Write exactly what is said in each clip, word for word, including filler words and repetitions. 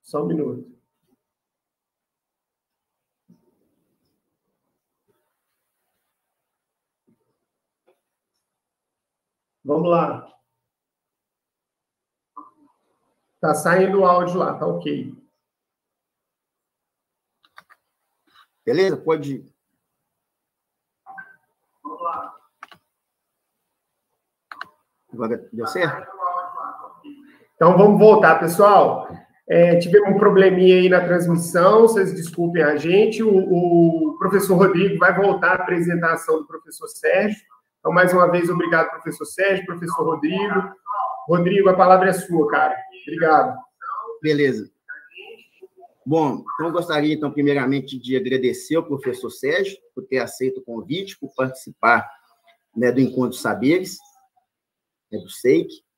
Só um minuto. Vamos lá. Tá saindo o áudio lá, tá ok. Beleza? Pode ir. Vamos lá. Agora deu certo? Então, vamos voltar, pessoal. É, tivemos um probleminha aí na transmissão, vocês desculpem a gente. O, o professor Rodrigo vai voltar à apresentação do professor Sérgio. Então, mais uma vez, obrigado, professor Sérgio, professor Rodrigo. Rodrigo, a palavra é sua, cara. Obrigado. Beleza. Bom, então eu gostaria, então, primeiramente, de agradecer ao professor Sérgio por ter aceito o convite, por participar, né, do Encontro Saberes, né, do S E I C.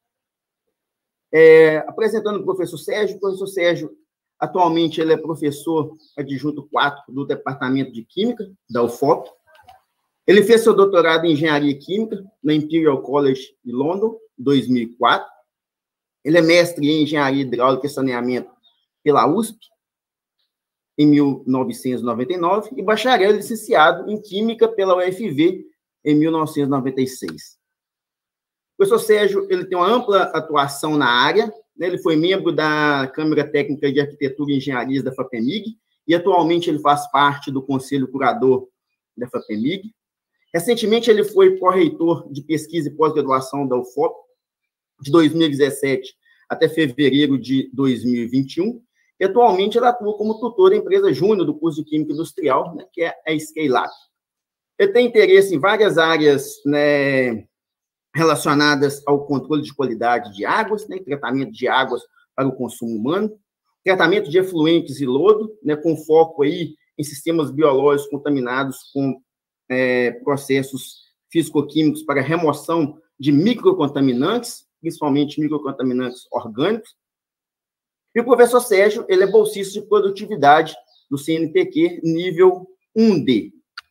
É, apresentando o professor Sérgio, o professor Sérgio, atualmente, ele é professor adjunto quatro do Departamento de Química, da U F O P. Ele fez seu doutorado em Engenharia Química na Imperial College de London, em dois mil e quatro. Ele é mestre em Engenharia Hidráulica e Saneamento pela U S P, em mil novecentos e noventa e nove, e bacharel licenciado em Química pela U F V, em mil novecentos e noventa e seis. O professor Sérgio, ele tem uma ampla atuação na área, né? Ele foi membro da Câmara Técnica de Arquitetura e Engenharia da FAPEMIG, e atualmente ele faz parte do Conselho Curador da FAPEMIG. Recentemente, ele foi pró-reitor de pesquisa e pós-graduação da U F O P, de dois mil e dezessete até fevereiro de dois mil e vinte e um, e atualmente ele atua como tutor da empresa júnior do curso de Química Industrial, né, que é a Scale-Up. Ele tem interesse em várias áreas, né, relacionadas ao controle de qualidade de águas, né, tratamento de águas para o consumo humano, tratamento de efluentes e lodo, né, com foco aí em sistemas biológicos contaminados com é, processos físico-químicos para remoção de microcontaminantes, principalmente microcontaminantes orgânicos. E o professor Sérgio, ele é bolsista de produtividade do C N P Q, nível um D.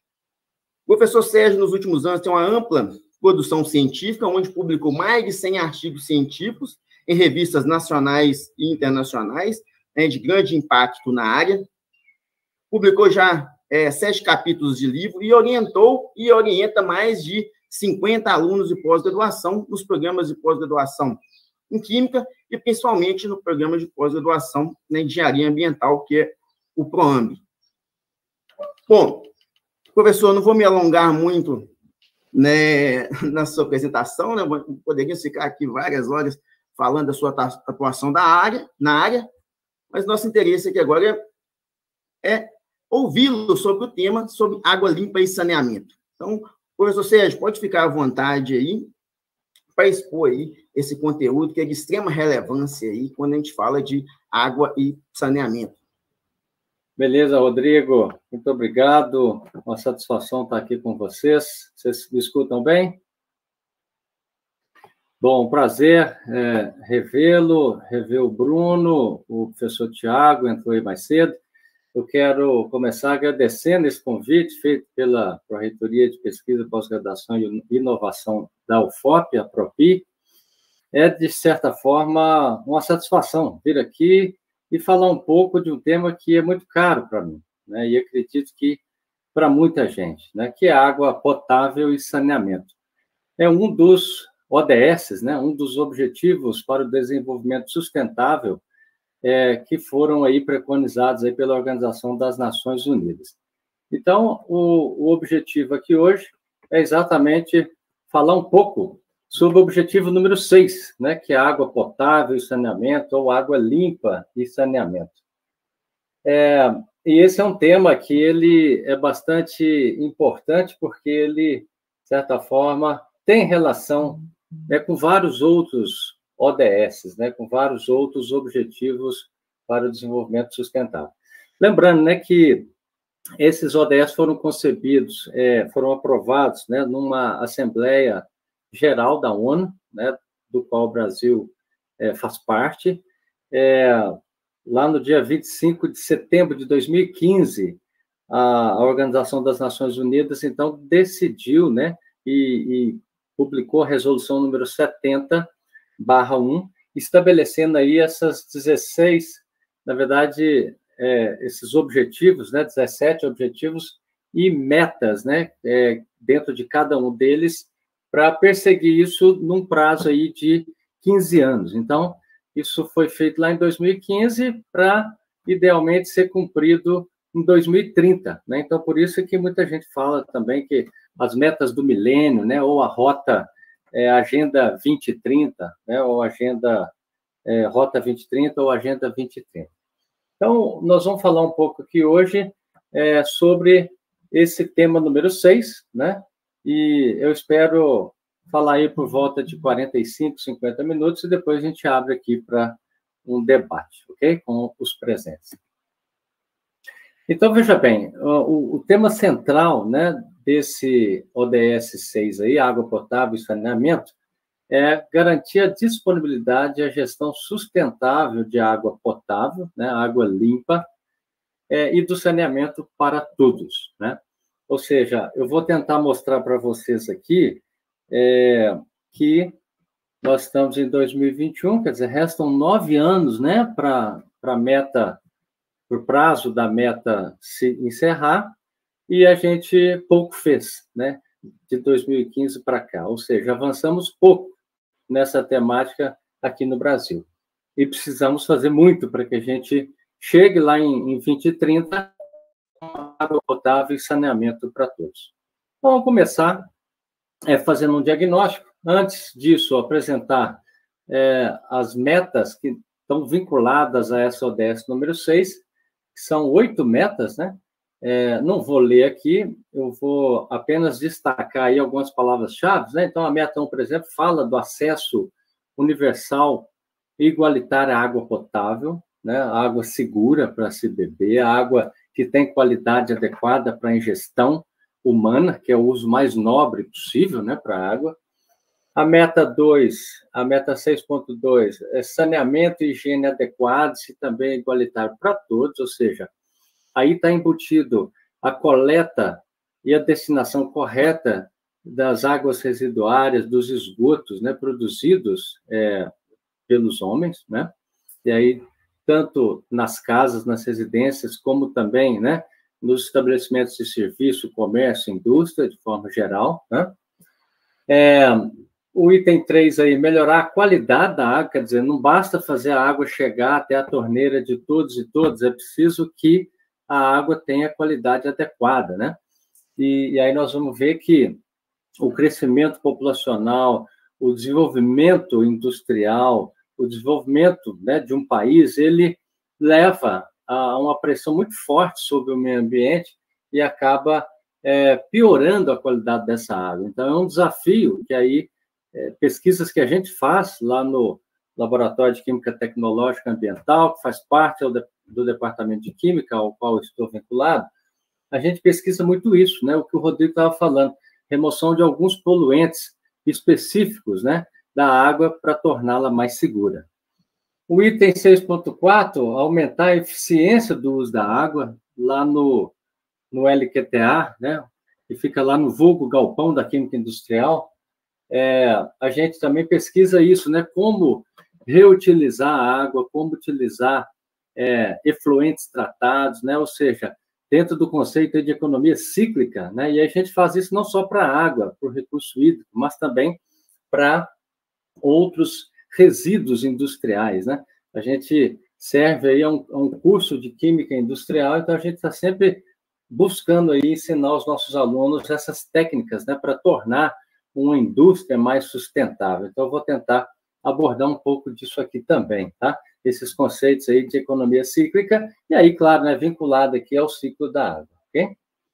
O professor Sérgio, nos últimos anos, tem uma ampla produção científica, onde publicou mais de cem artigos científicos em revistas nacionais e internacionais, né, de grande impacto na área. Publicou já é, sete capítulos de livro e orientou e orienta mais de cinquenta alunos de pós-graduação nos programas de pós-graduação em Química e, principalmente, no programa de pós-graduação na Engenharia Ambiental, que é o PROAMB. Bom, professor, não vou me alongar muito, né, na sua apresentação, né? Poderia ficar aqui várias horas falando da sua atuação da área, na área, mas nosso interesse aqui agora é, é ouvi-lo sobre o tema, sobre água limpa e saneamento. Então, professor Sérgio, pode ficar à vontade aí para expor aí esse conteúdo que é de extrema relevância aí quando a gente fala de água e saneamento. Beleza, Rodrigo. Muito obrigado. Uma satisfação estar aqui com vocês. Vocês me escutam bem? Bom, prazer é, revê-lo, rever o Bruno, o professor Tiago entrou aí mais cedo. Eu quero começar agradecendo esse convite feito pela Pró-Reitoria de Pesquisa, Pós-Graduação e Inovação da U F O P, a PROPI. É, de certa forma, uma satisfação vir aqui e falar um pouco de um tema que é muito caro para mim, né? E acredito que para muita gente, né? Que é água potável e saneamento. É um dos O D S, né? Um dos Objetivos para o Desenvolvimento Sustentável, É, que foram aí preconizados aí pela Organização das Nações Unidas. Então, o, o objetivo aqui hoje é exatamente falar um pouco sobre o objetivo número seis, né, que é água potável e saneamento, ou água limpa e saneamento. É, e esse é um tema que ele é bastante importante, porque ele, de certa forma, tem relação é, com vários outros O D S, né, com vários outros objetivos para o desenvolvimento sustentável. Lembrando, né, que esses O D S foram concebidos, é, foram aprovados, né, numa Assembleia Geral da ONU, né, do qual o Brasil é, faz parte. É, lá no dia vinte e cinco de setembro de dois mil e quinze, a, a Organização das Nações Unidas, então, decidiu, né, e, e publicou a resolução número setenta barra um, estabelecendo aí essas dezesseis na verdade, é, esses objetivos, né, dezessete objetivos e metas, né, é, dentro de cada um deles, para perseguir isso num prazo aí de quinze anos. Então, isso foi feito lá em dois mil e quinze para, idealmente, ser cumprido em dois mil e trinta, né? Então, por isso que muita gente fala também que as metas do milênio, né, ou a rota, é, Agenda vinte e trinta, né, ou Agenda é, Rota vinte e trinta ou Agenda vinte e trinta. Então, nós vamos falar um pouco aqui hoje é, sobre esse tema número seis, né? E eu espero falar aí por volta de quarenta e cinco, cinquenta minutos e depois a gente abre aqui para um debate, ok? Com os presentes. Então, veja bem, o, o tema central, né, desse O D S seis aí, água potável e saneamento, é garantir a disponibilidade e a gestão sustentável de água potável, né, água limpa, é, e do saneamento para todos, né? Ou seja, eu vou tentar mostrar para vocês aqui é, que nós estamos em dois mil e vinte e um, quer dizer, restam nove anos, né, para a meta, para o prazo da meta se encerrar, e a gente pouco fez, né, de dois mil e quinze para cá, ou seja, avançamos pouco nessa temática aqui no Brasil. E precisamos fazer muito para que a gente chegue lá em, em dois mil e trinta com água potável e saneamento para todos. Então, vamos começar é, fazendo um diagnóstico. Antes disso, apresentar é, as metas que estão vinculadas a essa O D S número seis, que são oito metas, né? É, não vou ler aqui, eu vou apenas destacar aí algumas palavras-chave, né? Então, a meta um, por exemplo, fala do acesso universal e igualitário à água potável, né? Água segura para se beber, água que tem qualidade adequada para a ingestão humana, que é o uso mais nobre possível, né, para a água. A meta dois, a meta seis ponto dois, é saneamento e higiene adequados e também igualitário para todos, ou seja, aí está embutido a coleta e a destinação correta das águas residuárias, dos esgotos, né, produzidos é, pelos homens, né? E aí, tanto nas casas, nas residências, como também, né, nos estabelecimentos de serviço, comércio, indústria, de forma geral, né? É, o item três aí, melhorar a qualidade da água, quer dizer, não basta fazer a água chegar até a torneira de todos e todas, é preciso que a água tenha qualidade adequada, né? E, e aí nós vamos ver que o crescimento populacional, o desenvolvimento industrial, o desenvolvimento, né, de um país, ele leva a uma pressão muito forte sobre o meio ambiente e acaba é, piorando a qualidade dessa água. Então, é um desafio que aí, é, pesquisas que a gente faz lá no Laboratório de Química Tecnológica Ambiental, que faz parte do, do Departamento de Química, ao qual eu estou vinculado, a gente pesquisa muito isso, né, o que o Rodrigo estava falando, remoção de alguns poluentes específicos, né, da água para torná-la mais segura. O item seis ponto quatro, aumentar a eficiência do uso da água, lá no, no L Q T A, né, que fica lá no vulgo galpão da Química Industrial, é, a gente também pesquisa isso, né, como reutilizar a água, como utilizar é, efluentes tratados, né, ou seja, dentro do conceito de economia cíclica, né, e a gente faz isso não só para a água, para o recurso hídrico, mas também para outros resíduos industriais, né? A gente serve aí a um, a um curso de química industrial, então a gente está sempre buscando aí ensinar aos nossos alunos essas técnicas, né, para tornar uma indústria mais sustentável. Então, eu vou tentar abordar um pouco disso aqui também, tá? Esses conceitos aí de economia cíclica, e aí, claro, né, vinculado aqui ao ciclo da água, ok?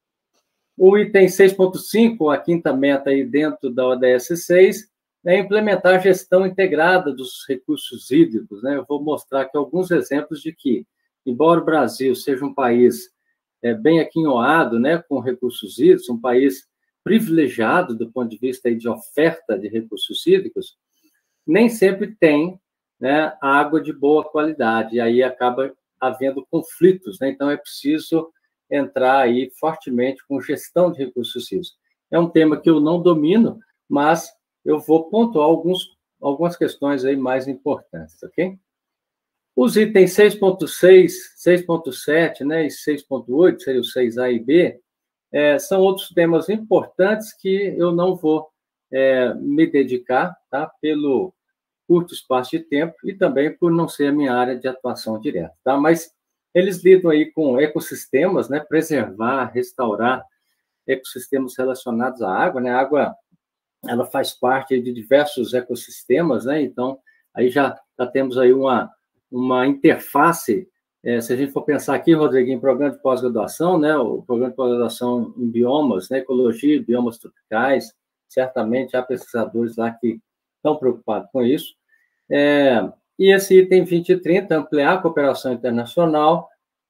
O item seis ponto cinco, a quinta meta aí dentro da O D S seis, é implementar a gestão integrada dos recursos hídricos, né? Eu vou mostrar aqui alguns exemplos de que, embora o Brasil seja um país é, bem aquinhoado, né, com recursos hídricos, um país privilegiado do ponto de vista aí de oferta de recursos hídricos, nem sempre tem, né, água de boa qualidade, e aí acaba havendo conflitos, né? Então é preciso entrar aí fortemente com gestão de recursos hídricos. É um tema que eu não domino, mas eu vou pontuar alguns, algumas questões aí mais importantes, ok? Os itens seis ponto seis, seis ponto sete, né, e seis ponto oito, seria o seis A e B, é, são outros temas importantes que eu não vou é, me dedicar, tá, pelo curto espaço de tempo e também por não ser a minha área de atuação direta, tá? Mas eles lidam aí com ecossistemas, né, preservar, restaurar ecossistemas relacionados à água, né? A água, ela faz parte de diversos ecossistemas, né? Então, aí já, já temos aí uma, uma interface, é, se a gente for pensar aqui, Rodrigo, em programa de pós-graduação, né? O programa de pós-graduação em biomas, né? Ecologia, biomas tropicais, certamente há pesquisadores lá que estão preocupados com isso. É, e esse item vinte e trinta, ampliar a cooperação internacional,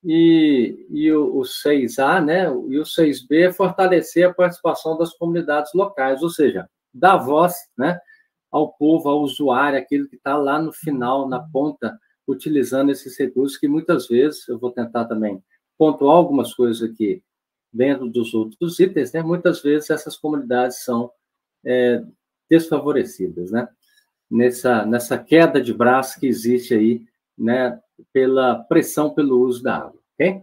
e, e o, o seis A, né, e o seis B, fortalecer a participação das comunidades locais, ou seja, dar voz, né, ao povo, ao usuário, aquele que está lá no final, na ponta, utilizando esses recursos, que muitas vezes, eu vou tentar também pontuar algumas coisas aqui dentro dos outros itens, né, muitas vezes essas comunidades são é, desfavorecidas, né? Nessa, nessa queda de braço que existe aí, né, pela pressão pelo uso da água, ok?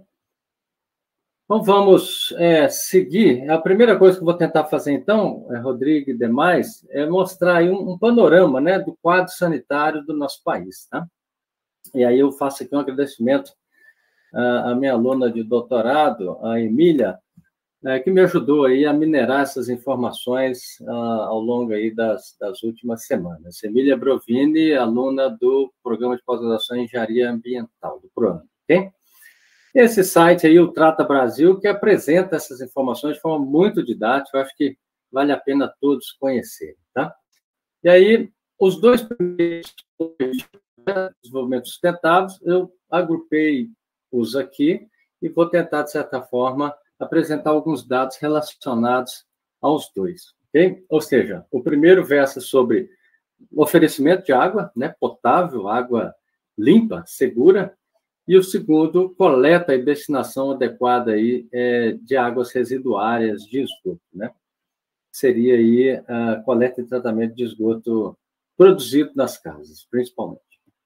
Então, vamos é, seguir. A primeira coisa que eu vou tentar fazer, então, é, Rodrigo e demais, é mostrar aí um, um panorama, né, do quadro sanitário do nosso país, tá? E aí eu faço aqui um agradecimento à, à minha aluna de doutorado, a Emília, É, que me ajudou aí a minerar essas informações uh, ao longo aí das, das últimas semanas. Emília Brovini, aluna do Programa de Pós-Graduação em Engenharia Ambiental, do PROAM, ok? Esse site aí, o Trata Brasil, que apresenta essas informações de forma muito didática, eu acho que vale a pena todos conhecerem, tá? E aí, os dois primeiros desenvolvimentos sustentáveis, eu agrupei-os aqui e vou tentar, de certa forma, apresentar alguns dados relacionados aos dois, ok? Ou seja, o primeiro versa sobre o oferecimento de água, né, potável, água limpa, segura, e o segundo, coleta e destinação adequada aí, é, de águas residuárias de esgoto, né? Seria aí a coleta e tratamento de esgoto produzido nas casas, principalmente.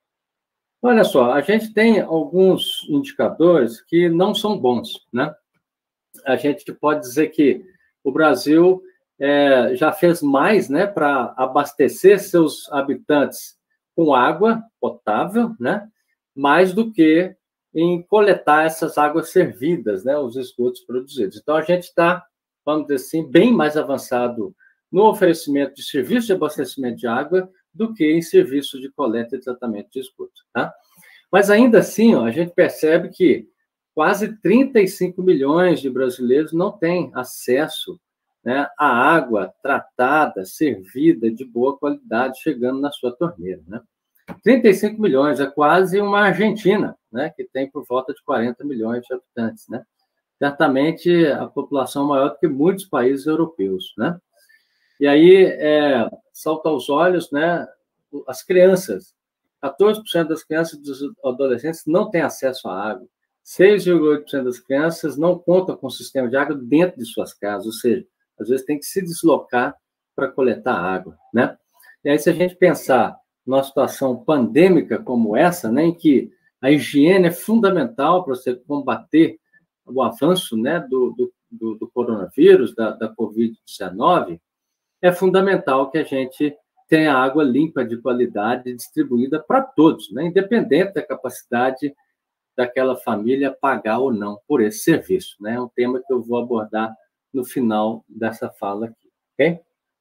Olha só, a gente tem alguns indicadores que não são bons, né? A gente pode dizer que o Brasil é, já fez mais, né, para abastecer seus habitantes com água potável, né, mais do que em coletar essas águas servidas, né, os esgotos produzidos. Então, a gente está, vamos dizer assim, bem mais avançado no oferecimento de serviço de abastecimento de água do que em serviço de coleta e tratamento de esgoto, tá? Mas, ainda assim, ó, a gente percebe que quase trinta e cinco milhões de brasileiros não têm acesso, né, à água tratada, servida, de boa qualidade, chegando na sua torneira, né? trinta e cinco milhões, é quase uma Argentina, né, que tem por volta de quarenta milhões de habitantes, né? Certamente a população maior do que muitos países europeus, né? E aí, é, salta aos olhos, né, as crianças. quatorze por cento das crianças e dos adolescentes não têm acesso à água. seis vírgula oito por cento das crianças não contam com sistema de água dentro de suas casas, ou seja, às vezes tem que se deslocar para coletar água, né? E aí, se a gente pensar numa situação pandêmica como essa, né, em que a higiene é fundamental para você combater o avanço, né, do, do, do coronavírus, da, da covid dezenove, é fundamental que a gente tenha água limpa, de qualidade, distribuída para todos, né, independente da capacidade daquela família pagar ou não por esse serviço, né? É um tema que eu vou abordar no final dessa fala aqui, ok?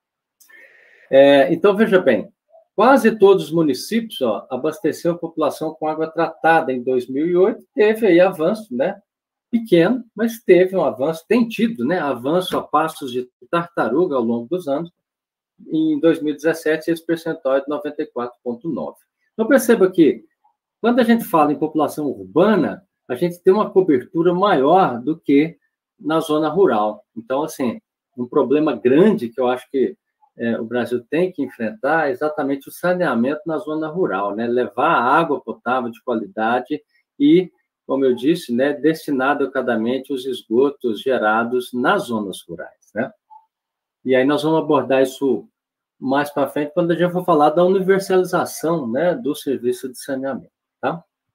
É, então, veja bem, quase todos os municípios, ó, abasteceram a população com água tratada em dois mil e oito, teve aí avanço, né? Pequeno, mas teve um avanço, tem tido, né? Avanço a passos de tartaruga ao longo dos anos. Em dois mil e dezessete, esse percentual é de noventa e quatro vírgula nove. Então, perceba que quando a gente fala em população urbana, a gente tem uma cobertura maior do que na zona rural. Então, assim, um problema grande que eu acho que é, o Brasil tem que enfrentar é exatamente o saneamento na zona rural, né? Levar água potável de qualidade e, como eu disse, né, destinar adequadamente os esgotos gerados nas zonas rurais, né? E aí nós vamos abordar isso mais para frente, quando a gente for falar da universalização, né, do serviço de saneamento. Tá?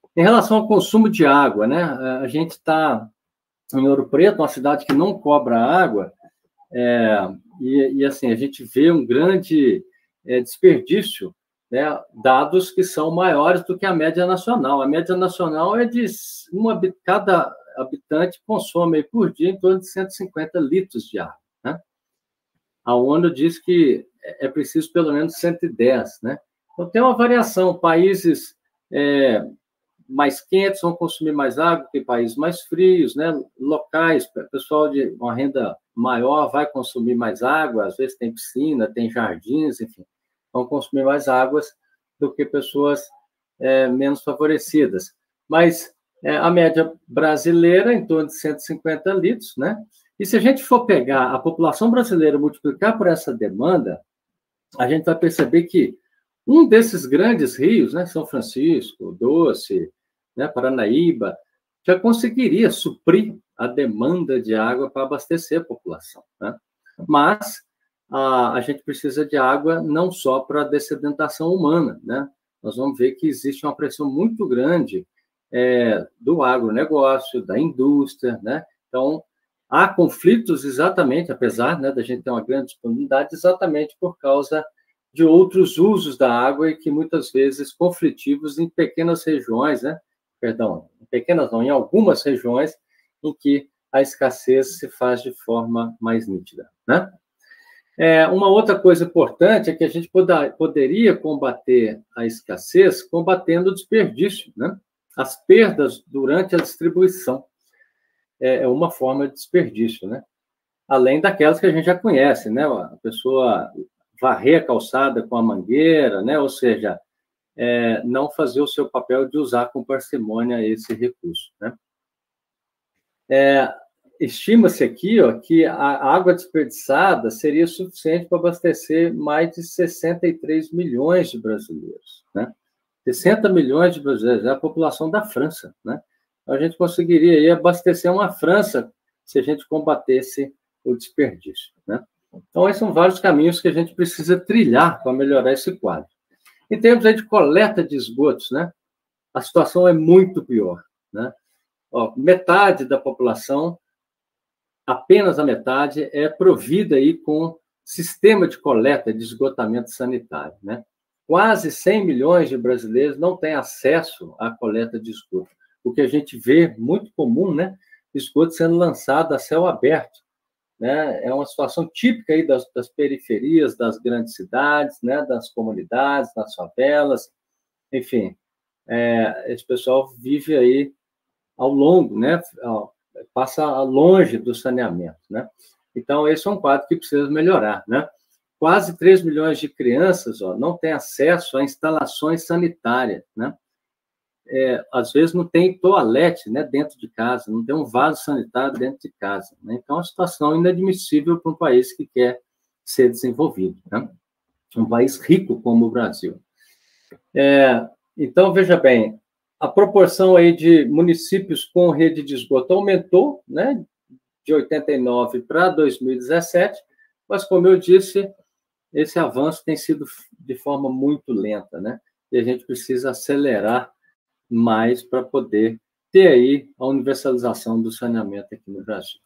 Em relação ao consumo de água, né? A gente está em Ouro Preto, uma cidade que não cobra água, é, e, e, assim, a gente vê um grande é, desperdício, né? Dados que são maiores do que a média nacional. A média nacional é de uma, cada habitante consome por dia em torno de cento e cinquenta litros de água, né? A ONU diz que é preciso pelo menos cento e dez, né? Então, tem uma variação. Países é, mais quentes vão consumir mais água que países mais frios, né? Locais, pessoal de uma renda maior vai consumir mais água, às vezes tem piscina, tem jardins, enfim, vão consumir mais águas do que pessoas é, menos favorecidas. Mas é, a média brasileira, em torno de cento e cinquenta litros, né? E se a gente for pegar a população brasileira e multiplicar por essa demanda, a gente vai perceber que um desses grandes rios, né, São Francisco, Doce, né, Paranaíba, já conseguiria suprir a demanda de água para abastecer a população, né? Mas a, a gente precisa de água não só para a dessedentação humana, né? Nós vamos ver que existe uma pressão muito grande é, do agronegócio, da indústria, né? Então, há conflitos exatamente, apesar, né, da gente ter uma grande disponibilidade, exatamente por causa de outros usos da água e que muitas vezes conflitivos em pequenas regiões, né? Perdão, em pequenas não, em algumas regiões em que a escassez se faz de forma mais nítida, né? É, uma outra coisa importante é que a gente poda, poderia combater a escassez combatendo o desperdício, né? As perdas durante a distribuição é uma forma de desperdício, né? Além daquelas que a gente já conhece, né? A pessoa varrer a calçada com a mangueira, né? Ou seja, é, não fazer o seu papel de usar com parcimônia esse recurso, né? É, estima-se aqui, ó, que a água desperdiçada seria suficiente para abastecer mais de sessenta e três milhões de brasileiros, né? sessenta milhões de brasileiros, é a população da França, né? A gente conseguiria aí abastecer uma França se a gente combatesse o desperdício, né? Então, esses são vários caminhos que a gente precisa trilhar para melhorar esse quadro. Em termos aí de coleta de esgotos, né, a situação é muito pior, né? Ó, metade da população, apenas a metade, é provida aí com sistema de coleta de esgotamento sanitário, né? Quase cem milhões de brasileiros não têm acesso à coleta de esgoto. O que a gente vê muito comum, né? Esgoto sendo lançado a céu aberto, né? É uma situação típica aí das, das periferias, das grandes cidades, né? Das comunidades, das favelas, enfim. É, esse pessoal vive aí ao longo, né? Passa longe do saneamento, né? Então, esse é um quadro que precisa melhorar, né? Quase três milhões de crianças, ó, não têm acesso a instalações sanitárias, né? É, às vezes não tem toalete, né, dentro de casa, não tem um vaso sanitário dentro de casa, né? Então, é uma situação inadmissível para um país que quer ser desenvolvido, né? Um país rico como o Brasil. É, então, veja bem, a proporção aí de municípios com rede de esgoto aumentou, né, de oitenta e nove para dois mil e dezessete, mas, como eu disse, esse avanço tem sido de forma muito lenta, né? E a gente precisa acelerar mais para poder ter aí a universalização do saneamento aqui no Brasil.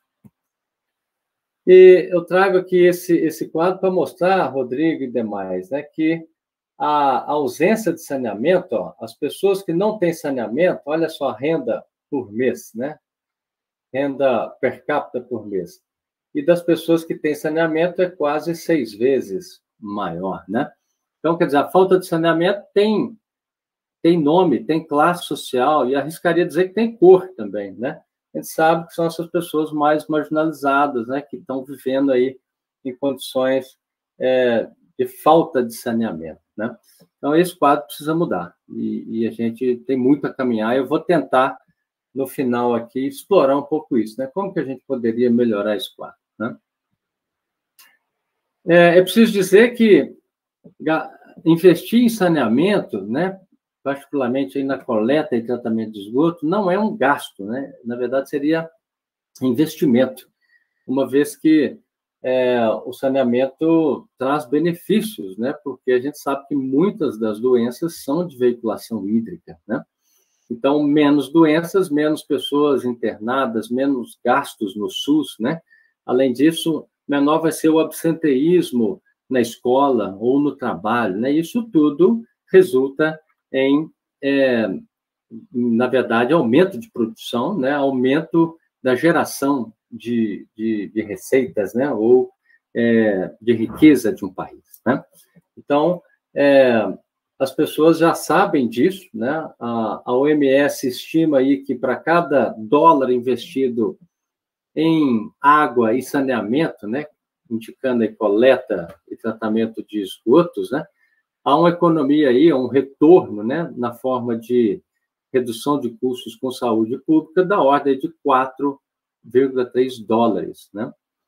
E eu trago aqui esse, esse quadro para mostrar, Rodrigo e demais, né, que a ausência de saneamento, ó, as pessoas que não têm saneamento, olha só a renda por mês, né? Renda per capita por mês. E das pessoas que têm saneamento é quase seis vezes maior, né? Então, quer dizer, a falta de saneamento tem tem nome, tem classe social, e arriscaria dizer que tem cor também, né? A gente sabe que são essas pessoas mais marginalizadas, né? Que estão vivendo aí em condições é, de falta de saneamento, né? Então, esse quadro precisa mudar, e, e a gente tem muito a caminhar. Eu vou tentar, no final aqui, explorar um pouco isso, né? Como que a gente poderia melhorar esse quadro, né? É, é preciso dizer que investir em saneamento, né, particularmente aí na coleta e tratamento de esgoto, não é um gasto, né? Na verdade, seria investimento, uma vez que é, o saneamento traz benefícios, né? Porque a gente sabe que muitas das doenças são de veiculação hídrica, né? Então, menos doenças, menos pessoas internadas, menos gastos no SUS, né? Além disso, menor vai ser o absenteísmo na escola ou no trabalho, né? Isso tudo resulta em, é, na verdade, aumento de produção, né? Aumento da geração de, de, de receitas, né? Ou é, de riqueza de um país, né? Então, é, as pessoas já sabem disso, né? A, a O M S estima aí que para cada dólar investido em água e saneamento, né? Indicando aí coleta e tratamento de esgotos, né? Há uma economia aí, um retorno, né? Na forma de redução de custos com saúde pública da ordem de quatro vírgula três dólares, né?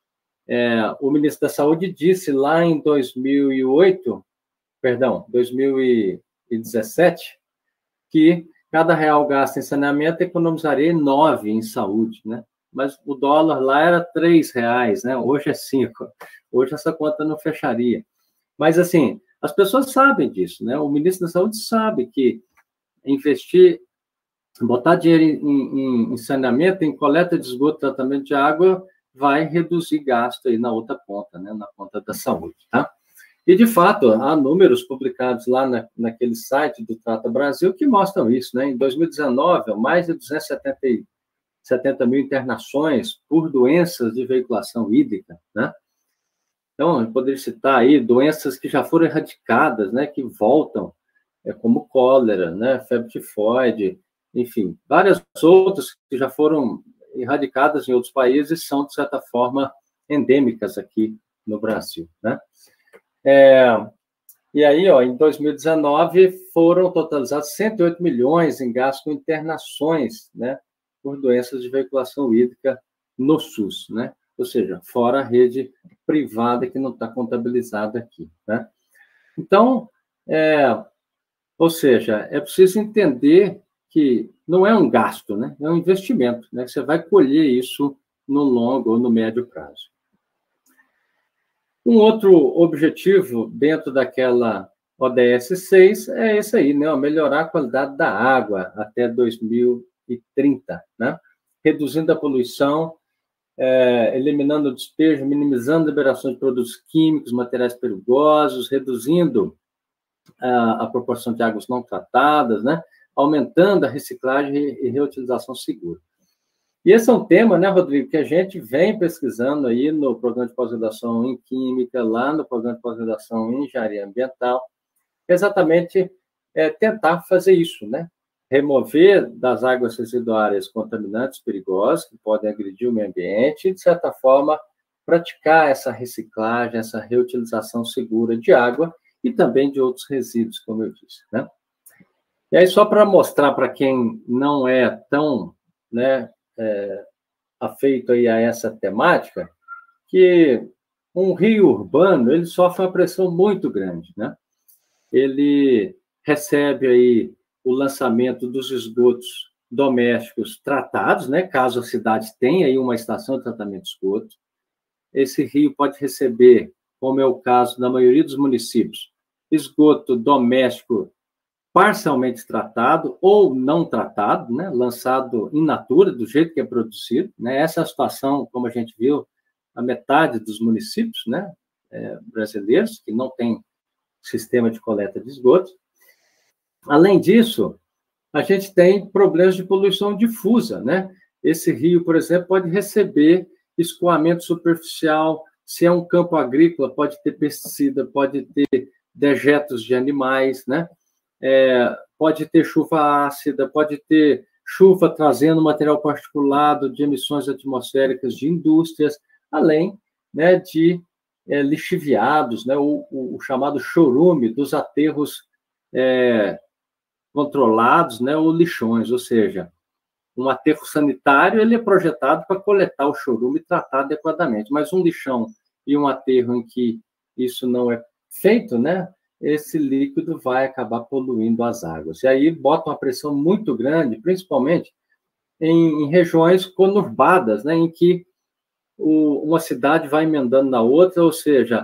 É, o ministro da Saúde disse lá em dois mil e oito, perdão, dois mil e dezessete, que cada real gasto em saneamento economizaria nove em saúde, né? Mas o dólar lá era três reais, né? Hoje é cinco. Hoje essa conta não fecharia. Mas, assim, as pessoas sabem disso, né? O ministro da Saúde sabe que investir, botar dinheiro em, em, em saneamento, em coleta de esgoto, tratamento de água, vai reduzir gasto aí na outra ponta, né? Na ponta da saúde, tá? E, de fato, há números publicados lá na, naquele site do Trata Brasil que mostram isso, né? Em dois mil e dezenove, mais de duzentos e setenta mil internações por doenças de veiculação hídrica, né? Então, eu poderia citar aí doenças que já foram erradicadas, né? Que voltam, é, como cólera, né? Febre tifoide, enfim, várias outras que já foram erradicadas em outros países são, de certa forma, endêmicas aqui no Brasil, né? É, e aí, ó, em dois mil e dezenove, foram totalizados cento e oito milhões em gastos com internações, né, por doenças de veiculação hídrica no SUS, né? Ou seja, fora a rede privada que não está contabilizada aqui, né? Então, é, ou seja, é preciso entender que não é um gasto, né? É um investimento, né? Você vai colher isso no longo ou no médio prazo. Um outro objetivo dentro daquela O D S seis é esse aí, né? Melhorar a qualidade da água até dois mil e trinta, né? Reduzindo a poluição, é, eliminando o despejo, minimizando a liberação de produtos químicos, materiais perigosos, reduzindo a, a proporção de águas não tratadas, né? Aumentando a reciclagem e reutilização segura. E esse é um tema, né, Rodrigo, que a gente vem pesquisando aí no programa de pós-graduação em Química, lá no programa de pós-graduação em Engenharia Ambiental, exatamente é, tentar fazer isso, né? Remover das águas residuárias contaminantes perigosos que podem agredir o meio ambiente e, de certa forma, praticar essa reciclagem, essa reutilização segura de água e também de outros resíduos, como eu disse, né? E aí, só para mostrar para quem não é tão, né, é, afeito aí a essa temática, que um rio urbano, ele sofre uma pressão muito grande, né? Ele recebe aí o lançamento dos esgotos domésticos tratados, né? Caso a cidade tenha aí uma estação de tratamento de esgoto. Esse rio pode receber, como é o caso da maioria dos municípios, esgoto doméstico parcialmente tratado ou não tratado, né, lançado in natura, do jeito que é produzido, né? Essa é a situação, como a gente viu, a metade dos municípios, né, é, brasileiros, que não tem sistema de coleta de esgoto. Além disso, a gente tem problemas de poluição difusa, né? Esse rio, por exemplo, pode receber escoamento superficial, se é um campo agrícola, pode ter pesticida, pode ter dejetos de animais, né? É, pode ter chuva ácida, pode ter chuva trazendo material particulado de emissões atmosféricas de indústrias, além, né, de é, lixiviados, né, o, o, o chamado chorume dos aterros é, controlados, né, ou lixões, ou seja, um aterro sanitário ele é projetado para coletar o chorume e tratar adequadamente, mas um lixão e um aterro em que isso não é feito, né, esse líquido vai acabar poluindo as águas. E aí bota uma pressão muito grande, principalmente em, em regiões conurbadas, né, em que o, uma cidade vai emendando na outra, ou seja,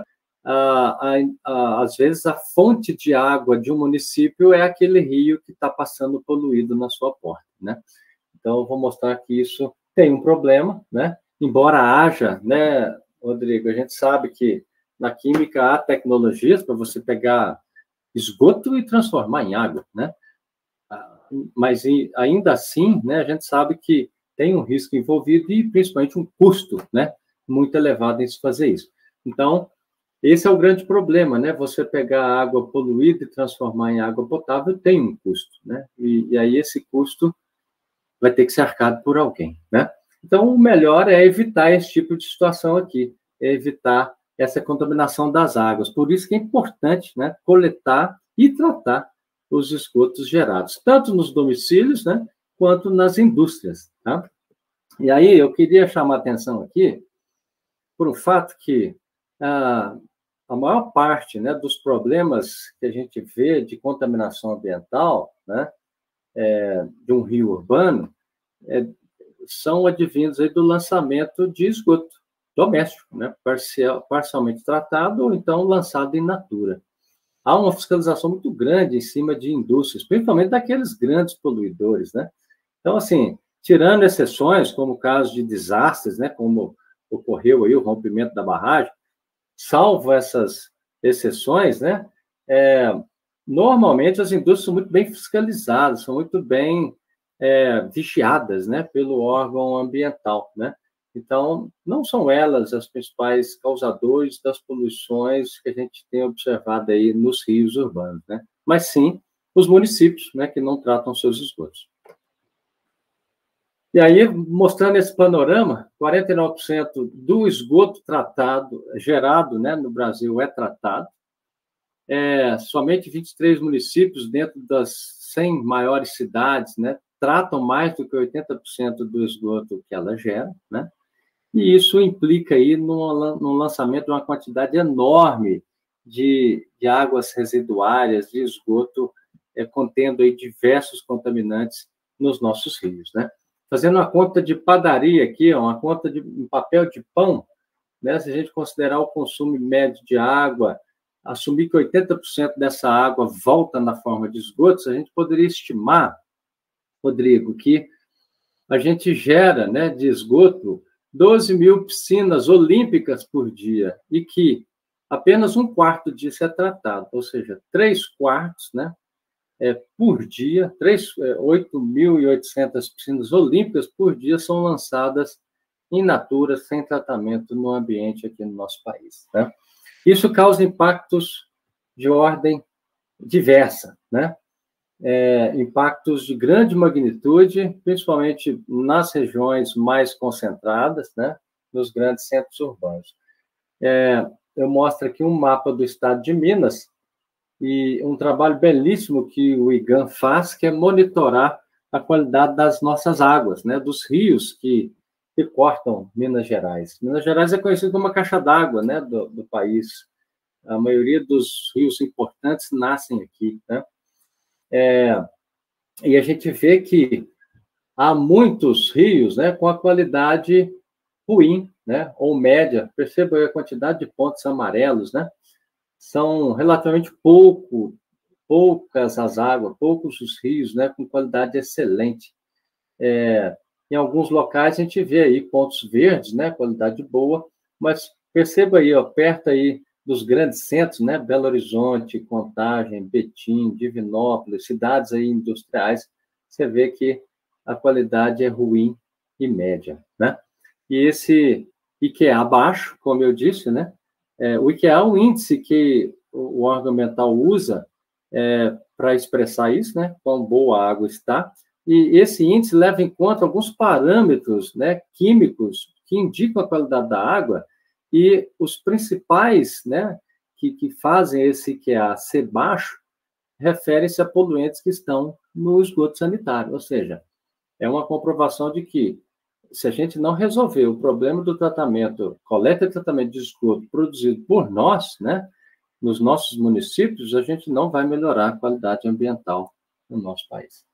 ah, ah, ah, às vezes, a fonte de água de um município é aquele rio que está passando poluído na sua porta, né? Então, eu vou mostrar que isso tem um problema, né? Embora haja, né, Rodrigo, a gente sabe que na química há tecnologias para você pegar esgoto e transformar em água, né? Mas ainda assim, né, a gente sabe que tem um risco envolvido e principalmente um custo, né, muito elevado em se fazer isso. Então, esse é o grande problema, né? Você pegar água poluída e transformar em água potável tem um custo, né? E, e aí esse custo vai ter que ser arcado por alguém, né? Então, o melhor é evitar esse tipo de situação aqui, é evitar essa contaminação das águas. Por isso que é importante, né, coletar e tratar os esgotos gerados, tanto nos domicílios, né, quanto nas indústrias, tá? E aí eu queria chamar a atenção aqui por um fato que ah, a maior parte, né, dos problemas que a gente vê de contaminação ambiental, né, é, de um rio urbano, é, são advindos aí do lançamento de esgoto doméstico, né, parcial, parcialmente tratado ou então lançado in natura. Há uma fiscalização muito grande em cima de indústrias, principalmente daqueles grandes poluidores, né? Então, assim, tirando exceções, como o caso de desastres, né, como ocorreu aí o rompimento da barragem, salvo essas exceções, né, é, normalmente as indústrias são muito bem fiscalizadas, são muito bem é, vigiadas, né, pelo órgão ambiental, né? Então, não são elas as principais causadores das poluições que a gente tem observado aí nos rios urbanos, né? Mas sim os municípios, né, que não tratam seus esgotos. E aí, mostrando esse panorama, quarenta e nove por cento do esgoto tratado, gerado, né, no Brasil é tratado. É, somente vinte e três municípios dentro das cem maiores cidades, né, tratam mais do que oitenta por cento do esgoto que ela gera, né? E isso implica aí no, no lançamento de uma quantidade enorme de, de águas residuárias, de esgoto, é, contendo aí diversos contaminantes nos nossos rios, né? Fazendo uma conta de padaria aqui, ó, uma conta de um papel de pão, né? Se a gente considerar o consumo médio de água, assumir que oitenta por cento dessa água volta na forma de esgotos, a gente poderia estimar, Rodrigo, que a gente gera, né, de esgoto doze mil piscinas olímpicas por dia e que apenas um quarto disso é tratado, ou seja, três quartos, né, é, por dia, oito mil e oitocentas piscinas olímpicas por dia são lançadas in natura, sem tratamento no ambiente aqui no nosso país, né? Isso causa impactos de ordem diversa, né? É, impactos de grande magnitude, principalmente nas regiões mais concentradas, né, nos grandes centros urbanos. É, eu mostro aqui um mapa do estado de Minas e um trabalho belíssimo que o IGAM faz, que é monitorar a qualidade das nossas águas, né, dos rios que, que cortam Minas Gerais. Minas Gerais é conhecido como uma caixa d'água, né, do, do país. A maioria dos rios importantes nascem aqui, né? É, e a gente vê que há muitos rios, né, com a qualidade ruim, né, ou média. Perceba aí a quantidade de pontos amarelos, né? São relativamente pouco, poucas as águas, poucos os rios, né, com qualidade excelente. É, em alguns locais a gente vê aí pontos verdes, né, qualidade boa, mas perceba aí, ó, perto aí dos grandes centros, né, Belo Horizonte, Contagem, Betim, Divinópolis, cidades aí industriais, você vê que a qualidade é ruim e média, né? E esse I Q A abaixo, como eu disse, né, é, o I Q A é um índice que o órgão ambiental usa é, para expressar isso, né, quão boa a água está, e esse índice leva em conta alguns parâmetros, né, químicos que indicam a qualidade da água. E os principais, né, que, que fazem esse I Q A ser baixo, referem-se a poluentes que estão no esgoto sanitário. Ou seja, é uma comprovação de que, se a gente não resolver o problema do tratamento, coleta e tratamento de esgoto produzido por nós, né, nos nossos municípios, a gente não vai melhorar a qualidade ambiental no nosso país.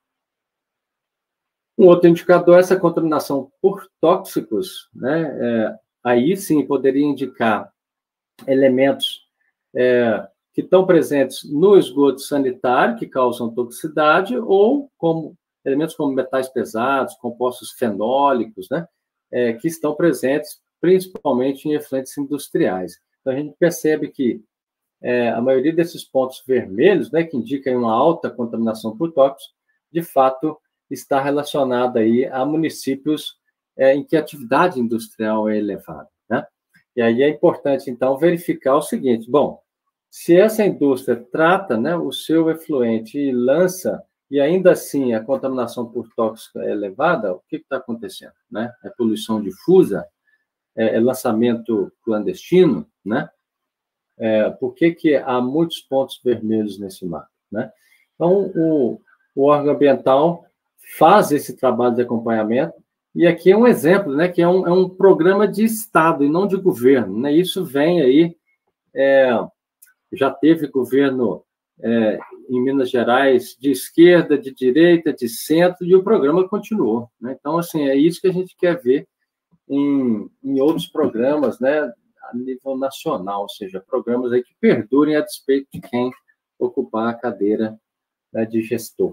Um outro indicador é essa contaminação por tóxicos, né, é, aí sim poderia indicar elementos é, que estão presentes no esgoto sanitário, que causam toxicidade, ou como elementos como metais pesados, compostos fenólicos, né, é, que estão presentes principalmente em efluentes industriais. Então, a gente percebe que é, a maioria desses pontos vermelhos, né, que indicam uma alta contaminação por tóxicos, de fato, está relacionada aí a municípios é, em que a atividade industrial é elevada, né? E aí é importante, então, verificar o seguinte, bom, se essa indústria trata, né, o seu efluente e lança, e ainda assim a contaminação por tóxico é elevada, o que está acontecendo, né? É poluição difusa? É, é lançamento clandestino, né? É, por que que há muitos pontos vermelhos nesse mapa, né? Então, o, o órgão ambiental faz esse trabalho de acompanhamento, e aqui é um exemplo, né, que é um, é um programa de Estado e não de governo, né? Isso vem aí, é, já teve governo é, em Minas Gerais de esquerda, de direita, de centro, e o programa continuou, né? Então, assim, é isso que a gente quer ver em, em outros programas, né, a nível nacional, ou seja, programas aí que perdurem a despeito de quem ocupar a cadeira, né, de gestor.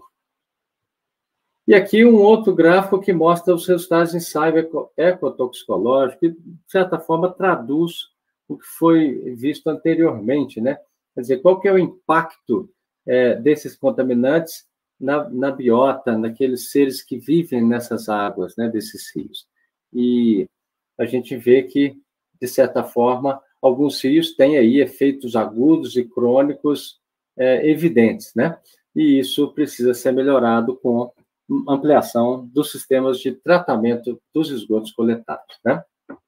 E aqui um outro gráfico que mostra os resultados de ensaio eco, ecotoxicológico, que, de certa forma, traduz o que foi visto anteriormente, né? Quer dizer, qual que é o impacto é, desses contaminantes na, na biota, naqueles seres que vivem nessas águas, né, desses rios. E a gente vê que, de certa forma, alguns rios têm aí efeitos agudos e crônicos é, evidentes, né? E isso precisa ser melhorado com ampliação dos sistemas de tratamento dos esgotos coletados, né?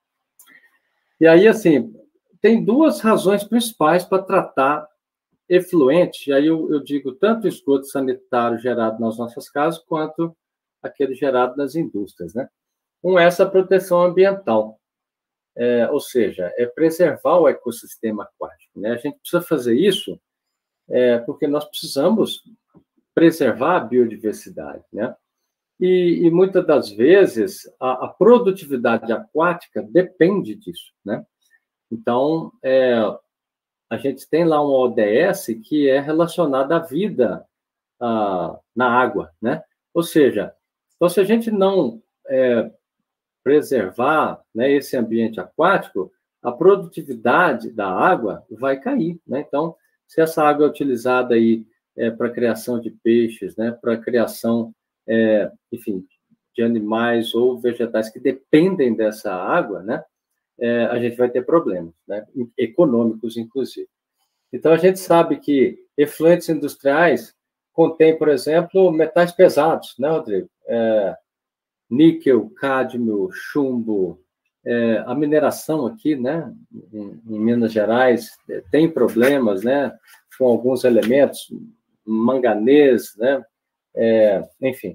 E aí, assim, tem duas razões principais para tratar efluente, e aí eu, eu digo tanto esgoto sanitário gerado nas nossas casas, quanto aquele gerado nas indústrias, né? Um é essa proteção ambiental, é, ou seja, é preservar o ecossistema aquático, né? A gente precisa fazer isso é, porque nós precisamos preservar a biodiversidade, né? E, e muitas das vezes a, a produtividade aquática depende disso, né? Então, é, a gente tem lá um O D S que é relacionado à vida a, na água, né? Ou seja, então, se a gente não é, preservar, né, esse ambiente aquático, a produtividade da água vai cair, né? Então, se essa água é utilizada aí é, para a criação de peixes, né, para a criação, é, enfim, de animais ou vegetais que dependem dessa água, né, é, a gente vai ter problemas, né, econômicos, inclusive. Então, a gente sabe que efluentes industriais contêm, por exemplo, metais pesados, né, Rodrigo? É, níquel, cádmio, chumbo, é, a mineração aqui, né, em, em Minas Gerais, tem problemas, né, com alguns elementos, manganês, né, é, enfim.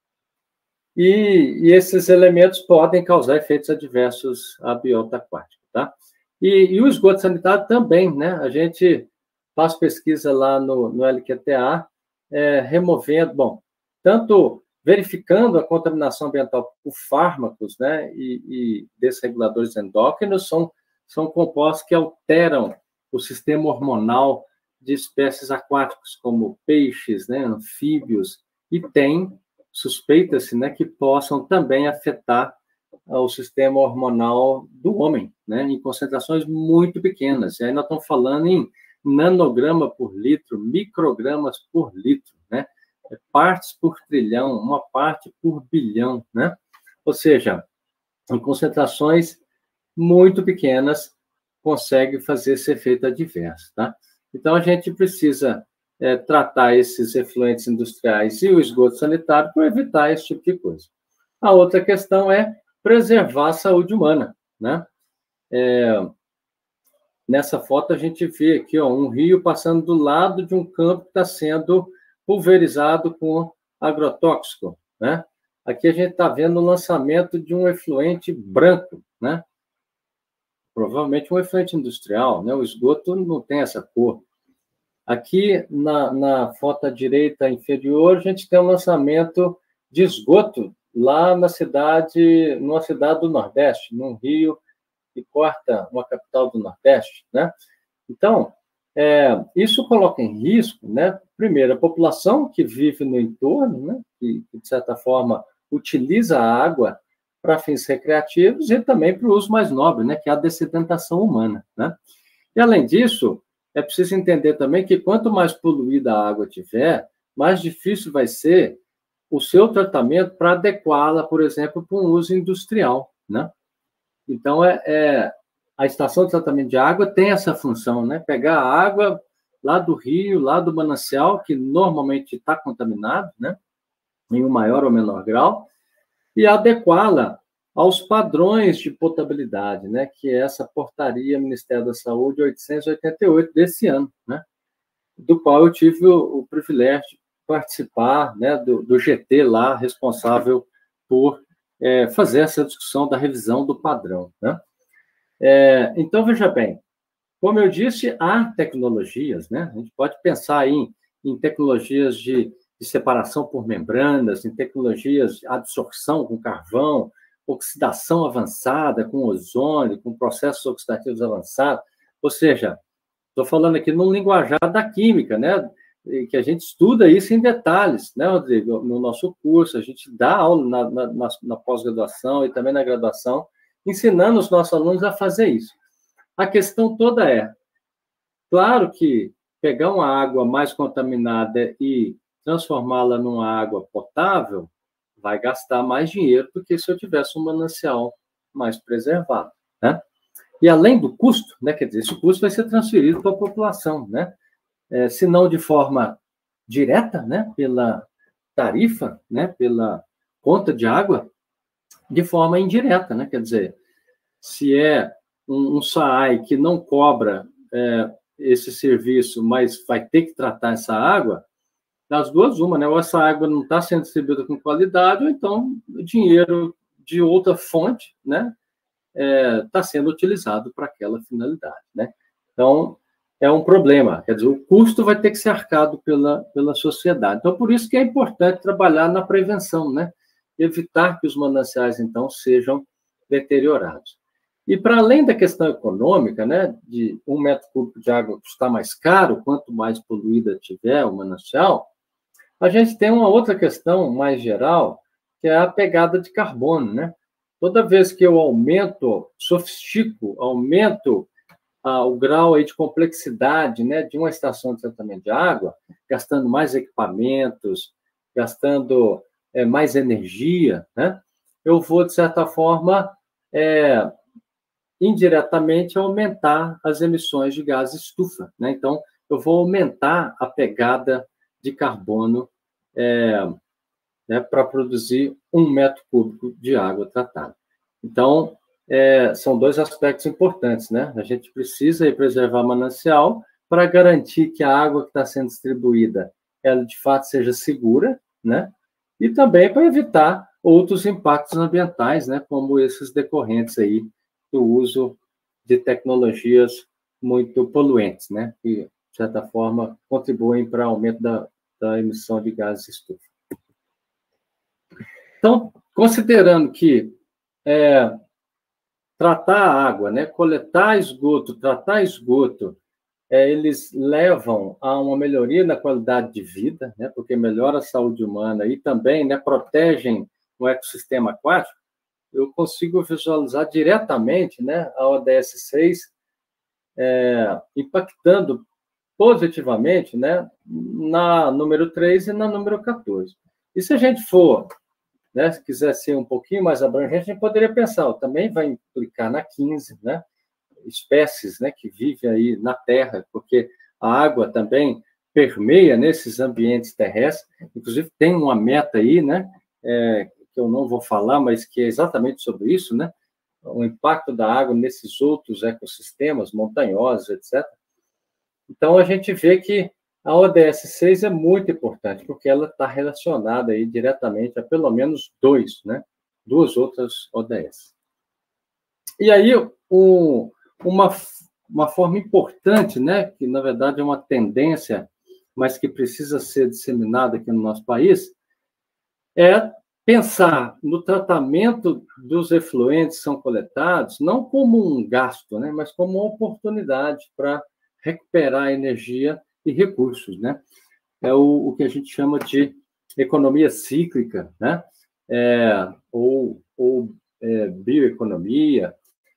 E, e esses elementos podem causar efeitos adversos à biota aquática, tá? E, e o esgoto sanitário também, né? A gente faz pesquisa lá no, no L Q T A, é, removendo, bom, tanto verificando a contaminação ambiental por fármacos, né, e, e desreguladores endócrinos, são, são compostos que alteram o sistema hormonal de espécies aquáticas, como peixes, né, anfíbios, e tem, suspeita-se, né, que possam também afetar o sistema hormonal do homem, né, em concentrações muito pequenas. E aí nós estamos falando em nanograma por litro, microgramas por litro, né, partes por trilhão, uma parte por bilhão, né? Ou seja, em concentrações muito pequenas, consegue fazer esse efeito adverso, tá? Então, a gente precisa é, tratar esses efluentes industriais e o esgoto sanitário para evitar esse tipo de coisa. A outra questão é preservar a saúde humana, né? É, nessa foto, a gente vê aqui, ó, um rio passando do lado de um campo que está sendo pulverizado com agrotóxico, né? Aqui a gente está vendo o lançamento de um efluente branco, né? Provavelmente um efluente industrial, né? O esgoto não tem essa cor. Aqui, na, na foto à direita inferior, a gente tem um lançamento de esgoto lá na cidade, numa cidade do Nordeste, num rio que corta uma capital do Nordeste, né? Então, É, isso coloca em risco, né, primeiro, a população que vive no entorno, né, que, de certa forma, utiliza a água para fins recreativos e também para o uso mais nobre, né, que é a dessedentação humana, né? E, além disso, é preciso entender também que quanto mais poluída a água tiver, mais difícil vai ser o seu tratamento para adequá-la, por exemplo, para um uso industrial, né? Então, é, é, a estação de tratamento de água tem essa função, né? Pegar a água lá do rio, lá do manancial, que normalmente está contaminado, né? Em um maior ou menor grau, e adequá-la aos padrões de potabilidade, né? Que é essa portaria Ministério da Saúde oitocentos e oitenta e oito desse ano, né? Do qual eu tive o, o privilégio de participar, né? Do, do G T lá, responsável por é, fazer essa discussão da revisão do padrão, né? É, então, veja bem, como eu disse, há tecnologias, né? A gente pode pensar em, em tecnologias de, de separação por membranas, em tecnologias de absorção com carvão, oxidação avançada com ozônio, com processos oxidativos avançados. Ou seja, estou falando aqui num linguajar da química, né? Que a gente estuda isso em detalhes, né, Rodrigo? No nosso curso, a gente dá aula na, na, na pós-graduação e também na graduação, ensinando os nossos alunos a fazer isso. A questão toda é, claro que pegar uma água mais contaminada e transformá-la numa água potável vai gastar mais dinheiro do que se eu tivesse um manancial mais preservado, né? E além do custo, né, quer dizer, esse custo vai ser transferido para a população, né? É, se não de forma direta, né, pela tarifa, né, pela conta de água, de forma indireta, né? Quer dizer, se é um, um S A I que não cobra é, esse serviço, mas vai ter que tratar essa água, das duas, uma, né? Ou essa água não está sendo distribuída com qualidade, ou então o dinheiro de outra fonte, né, está é, sendo utilizado para aquela finalidade, né? Então, é um problema. Quer dizer, o custo vai ter que ser arcado pela, pela sociedade. Então, por isso que é importante trabalhar na prevenção, né? Evitar que os mananciais, então, sejam deteriorados. E, para além da questão econômica, né, de um metro cúbico de água custar mais caro, quanto mais poluída tiver o manancial, a gente tem uma outra questão mais geral, que é a pegada de carbono, né? Toda vez que eu aumento, sofistico, aumento ah, o grau aí de complexidade, né, de uma estação de tratamento de água, gastando mais equipamentos, gastando é, mais energia, né, eu vou, de certa forma, é, indiretamente aumentar as emissões de gás estufa, né? Então, eu vou aumentar a pegada de carbono é, né, para produzir um metro cúbico de água tratada. Então, é, são dois aspectos importantes, né? A gente precisa aí preservar manancial para garantir que a água que está sendo distribuída, ela de fato seja segura, né? E também para evitar outros impactos ambientais, né? Como esses decorrentes aí do uso de tecnologias muito poluentes, né? Que, de certa forma, contribuem para o aumento da, da emissão de gases estufa. Então, considerando que é, tratar a água, né, coletar esgoto, tratar esgoto, é, eles levam a uma melhoria na qualidade de vida, né, porque melhora a saúde humana e também, né, protegem o ecossistema aquático, eu consigo visualizar diretamente, né, a O D S seis é, impactando positivamente, né, na número três e na número quatorze. E se a gente for, né, se quiser ser um pouquinho mais abrangente, a gente poderia pensar, ó, também vai implicar na quinze, né, espécies, né, que vivem aí na Terra, porque a água também permeia nesses ambientes terrestres, inclusive tem uma meta aí, né, é, que eu não vou falar, mas que é exatamente sobre isso, né, o impacto da água nesses outros ecossistemas montanhosos, etcétera. Então, a gente vê que a O D S seis é muito importante, porque ela está relacionada aí diretamente a pelo menos dois, né? Duas outras O D S. E aí, um, uma, uma forma importante, né? Que, na verdade, é uma tendência, mas que precisa ser disseminada aqui no nosso país, é pensar no tratamento dos efluentes que são coletados, não como um gasto, né? Mas como uma oportunidade para recuperar energia e recursos, né? É o, o que a gente chama de economia cíclica, né? É, ou ou é, bioeconomia,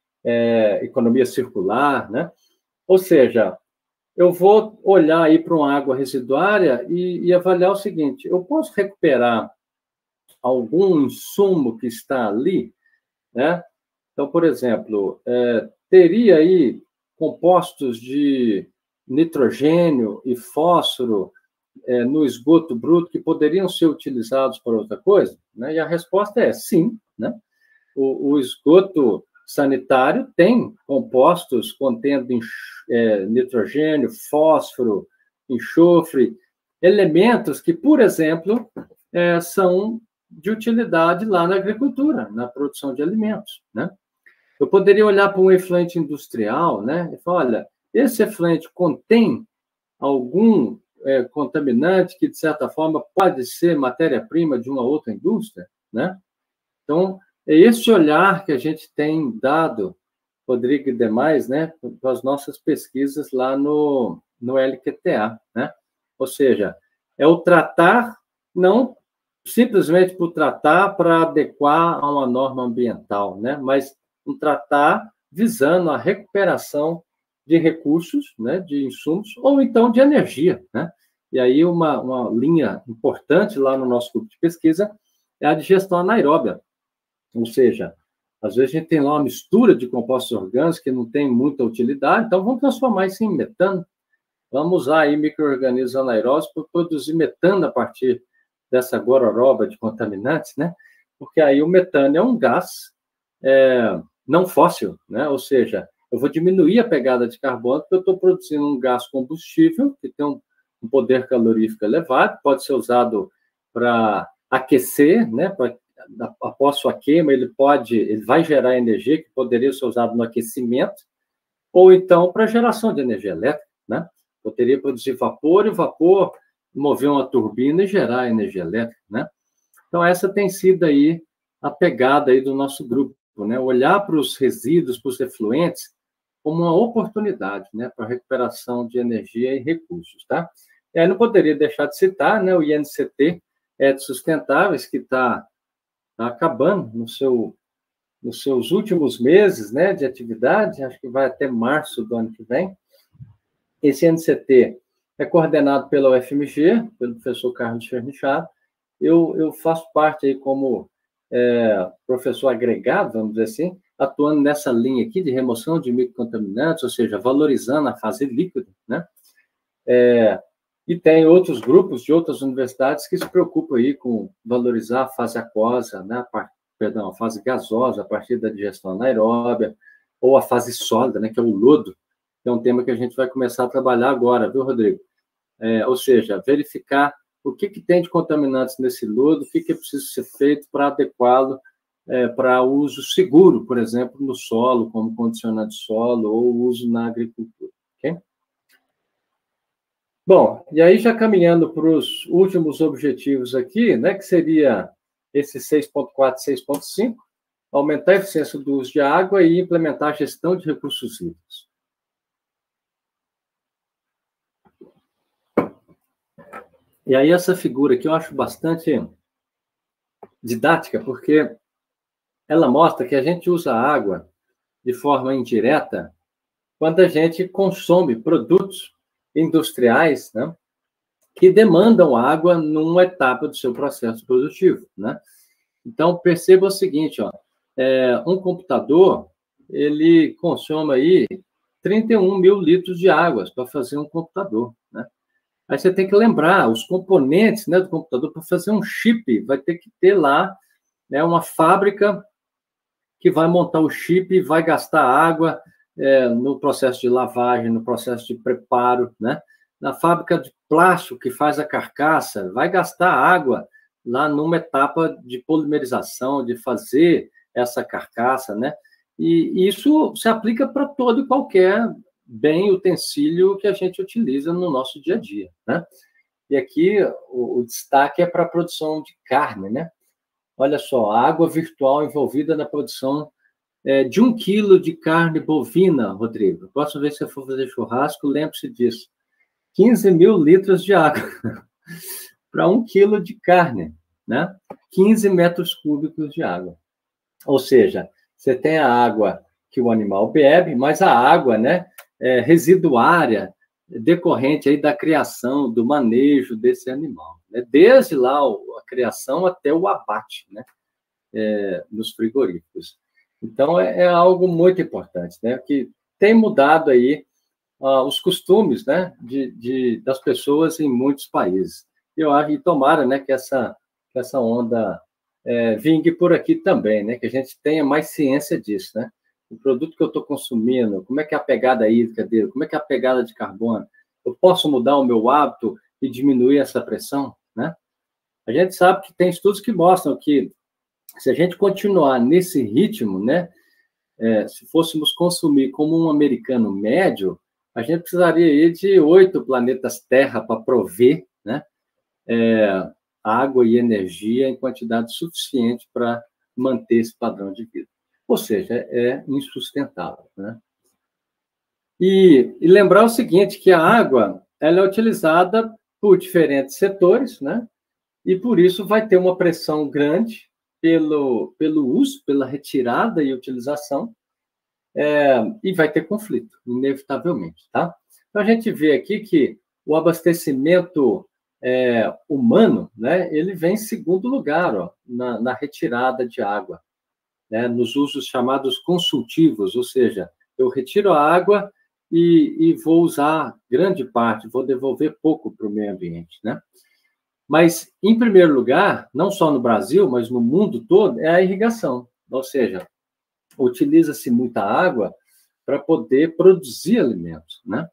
é, economia circular, né? Ou seja, eu vou olhar aí para uma água residuária e, e avaliar o seguinte: eu posso recuperar algum insumo que está ali, né? Então, por exemplo, é, teria aí compostos de nitrogênio e fósforo é, no esgoto bruto que poderiam ser utilizados para outra coisa? Né? E a resposta é sim, né? O, o esgoto sanitário tem compostos contendo é, nitrogênio, fósforo, enxofre, elementos que, por exemplo, é, são de utilidade lá na agricultura, na produção de alimentos, né? Eu poderia olhar para um efluente industrial, né, e falar, olha, esse efluente contém algum é, contaminante que, de certa forma, pode ser matéria-prima de uma outra indústria, né? Então, é esse olhar que a gente tem dado, Rodrigo e demais, né, para as nossas pesquisas lá no, no L Q T A, né? Ou seja, é o tratar, não simplesmente por tratar para adequar a uma norma ambiental, né? Mas um tratar visando a recuperação de recursos, né, de insumos, ou então de energia, né? E aí uma, uma linha importante lá no nosso grupo de pesquisa é a digestão anaeróbia, ou seja, às vezes a gente tem lá uma mistura de compostos orgânicos que não tem muita utilidade, então vamos transformar isso em metano, vamos usar aí micro-organismos anaeróbios para produzir metano a partir dessa gororoba de contaminantes, né? Porque aí o metano é um gás é, não fóssil, né? Ou seja, eu vou diminuir a pegada de carbono porque eu estou produzindo um gás combustível que tem um, um poder calorífico elevado, pode ser usado para aquecer, né? Pra, após sua queima, ele pode, ele vai gerar energia que poderia ser usado no aquecimento, ou então para geração de energia elétrica, né? Poderia produzir vapor e o vapor mover uma turbina e gerar energia elétrica, né? Então, essa tem sido aí a pegada aí do nosso grupo, né? Olhar para os resíduos, para os efluentes, como uma oportunidade, né? Para recuperação de energia e recursos, tá? E aí não poderia deixar de citar, né? O I N C T é de Sustentáveis, que está tá acabando no seu, nos seus últimos meses, né? De atividade, acho que vai até março do ano que vem. Esse I N C T é coordenado pela U F M G, pelo professor Carlos Chernichar. Eu, eu faço parte aí como é, professor agregado, vamos dizer assim, atuando nessa linha aqui de remoção de microcontaminantes, ou seja, valorizando a fase líquida, né? É, e tem outros grupos de outras universidades que se preocupam aí com valorizar a fase aquosa, né? A, perdão, a fase gasosa a partir da digestão anaeróbia, ou a fase sólida, né? Que é o lodo, que é um tema que a gente vai começar a trabalhar agora, viu, Rodrigo? É, ou seja, verificar o que, que tem de contaminantes nesse lodo, o que, que é preciso ser feito para adequá-lo é, para uso seguro, por exemplo, no solo, como condicionante de solo, ou uso na agricultura. Okay? Bom, e aí já caminhando para os últimos objetivos aqui, né, que seria esse seis ponto quatro, seis ponto cinco, aumentar a eficiência do uso de água e implementar a gestão de recursos hídricos. E aí essa figura aqui eu acho bastante didática, porque ela mostra que a gente usa a água de forma indireta quando a gente consome produtos industriais, né, que demandam água numa etapa do seu processo produtivo, né? Então, perceba o seguinte, ó, é, um computador, ele consome aí trinta e um mil litros de água para fazer um computador, né? Aí você tem que lembrar, os componentes, né, do computador, para fazer um chip, vai ter que ter lá, né, uma fábrica que vai montar o chip e vai gastar água é, no processo de lavagem, no processo de preparo, né? Na fábrica de plástico que faz a carcaça, vai gastar água lá numa etapa de polimerização, de fazer essa carcaça, né? E isso se aplica para todo e qualquer bem utensílio que a gente utiliza no nosso dia a dia, né? E aqui o, o destaque é para a produção de carne, né? Olha só, a água virtual envolvida na produção é, de um quilo de carne bovina, Rodrigo. A próxima vez que você for fazer churrasco, lembre-se disso. quinze mil litros de água para um quilo de carne, né? quinze metros cúbicos de água. Ou seja, você tem a água que o animal bebe, mas a água, né, é, residuária, decorrente aí da criação, do manejo desse animal, né? Desde lá a criação até o abate, né? É, nos frigoríficos. Então, é, é algo muito importante, né? Que tem mudado aí uh, os costumes, né, de, de, das pessoas em muitos países. Eu acho, e tomara, né, que essa, que essa onda é, vingue por aqui também, né? Que a gente tenha mais ciência disso, né? O produto que eu estou consumindo, como é que é a pegada hídrica dele, como é que é a pegada de carbono, eu posso mudar o meu hábito e diminuir essa pressão, né? A gente sabe que tem estudos que mostram que se a gente continuar nesse ritmo, né, é, se fôssemos consumir como um americano médio, a gente precisaria aí de oito planetas Terra para prover, né, é, água e energia em quantidade suficiente para manter esse padrão de vida. Ou seja, é insustentável, né? E, e lembrar o seguinte, que a água ela é utilizada por diferentes setores, né? E por isso vai ter uma pressão grande pelo, pelo uso, pela retirada e utilização, é, e vai ter conflito, inevitavelmente, tá? Então, a gente vê aqui que o abastecimento é, humano, né, ele vem em segundo lugar, ó, na, na retirada de água, né, nos usos chamados consultivos, ou seja, eu retiro a água e, e vou usar grande parte, vou devolver pouco para o meio ambiente, né? Mas, em primeiro lugar, não só no Brasil, mas no mundo todo, é a irrigação, ou seja, utiliza-se muita água para poder produzir alimentos, né?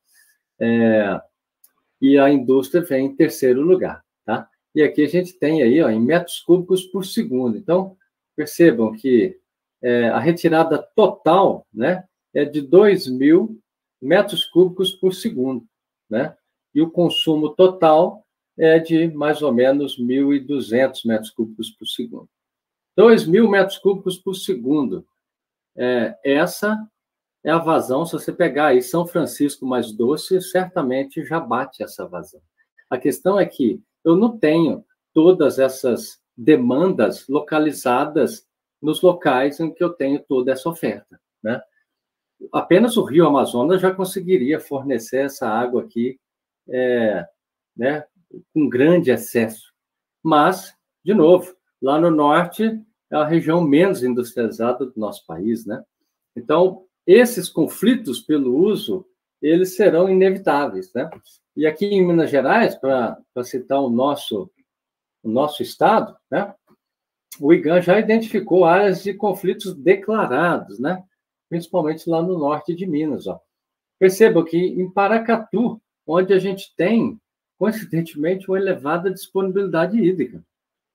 É, e a indústria vem em terceiro lugar, tá? E aqui a gente tem aí, ó, em metros cúbicos por segundo. Então, percebam que é, a retirada total, né, é de dois mil metros cúbicos por segundo, né? E o consumo total é de mais ou menos mil e duzentos metros cúbicos por segundo. dois mil metros cúbicos por segundo. É, essa é a vazão. Se você pegar aí São Francisco mais Doce, certamente já bate essa vazão. A questão é que eu não tenho todas essas demandas localizadas nos locais em que eu tenho toda essa oferta, né? Apenas o Rio Amazonas já conseguiria fornecer essa água aqui, é, né, com grande excesso. Mas, de novo, lá no norte é a região menos industrializada do nosso país, né? Então, esses conflitos pelo uso, eles serão inevitáveis, né? E aqui em Minas Gerais, para citar o nosso, o nosso estado, né, o IGAN já identificou áreas de conflitos declarados, né? Principalmente lá no norte de Minas, ó. Perceba que em Paracatu, onde a gente tem, coincidentemente, uma elevada disponibilidade hídrica.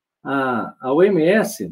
A, a O M S,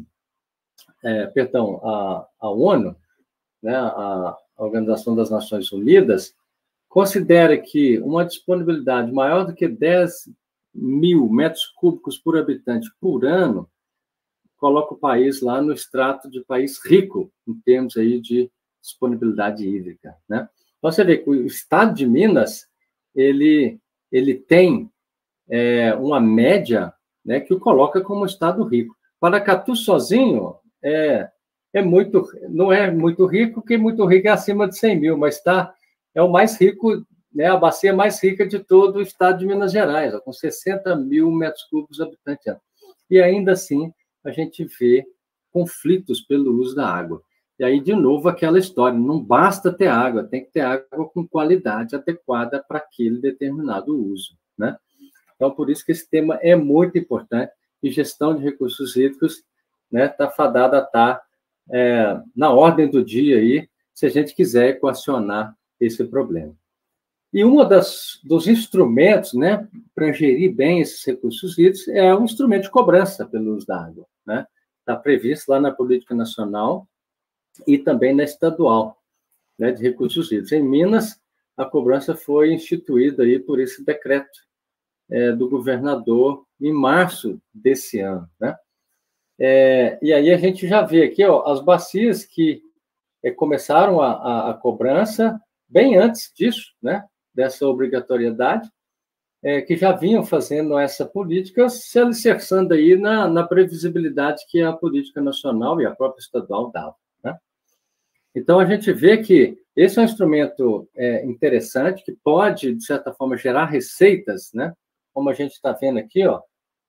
é, perdão, a, a ONU, né, a Organização das Nações Unidas, considera que uma disponibilidade maior do que dez mil metros cúbicos por habitante por ano coloca o país lá no extrato de país rico, em termos aí de disponibilidade hídrica, né? Então, você vê que o estado de Minas, ele, ele tem é, uma média, né, que o coloca como estado rico. Paracatu sozinho é, é muito, não é muito rico, porque muito rico é acima de cem mil, mas tá, é o mais rico, né, a bacia mais rica de todo o estado de Minas Gerais, ó, com sessenta mil metros cúbicos habitantes. E ainda assim, a gente vê conflitos pelo uso da água. E aí, de novo, aquela história, não basta ter água, tem que ter água com qualidade adequada para aquele determinado uso, né? Então, por isso que esse tema é muito importante, e gestão de recursos hídricos, né, está fadada a estar é, na ordem do dia aí, se a gente quiser equacionar esse problema. E um das, dos instrumentos, né, para gerir bem esses recursos hídricos é o instrumento de cobrança pelo uso da água, né? Está previsto lá na Política Nacional e também na estadual, né, de recursos hídricos. Em Minas, a cobrança foi instituída aí por esse decreto é, do governador em março desse ano, né? É, e aí a gente já vê aqui, ó, as bacias que é, começaram a, a, a cobrança bem antes disso, né, dessa obrigatoriedade, é, que já vinham fazendo essa política, se alicerçando aí na, na previsibilidade que a política nacional e a própria estadual dava, né? Então, a gente vê que esse é um instrumento é, interessante, que pode, de certa forma, gerar receitas, né? Como a gente está vendo aqui, ó,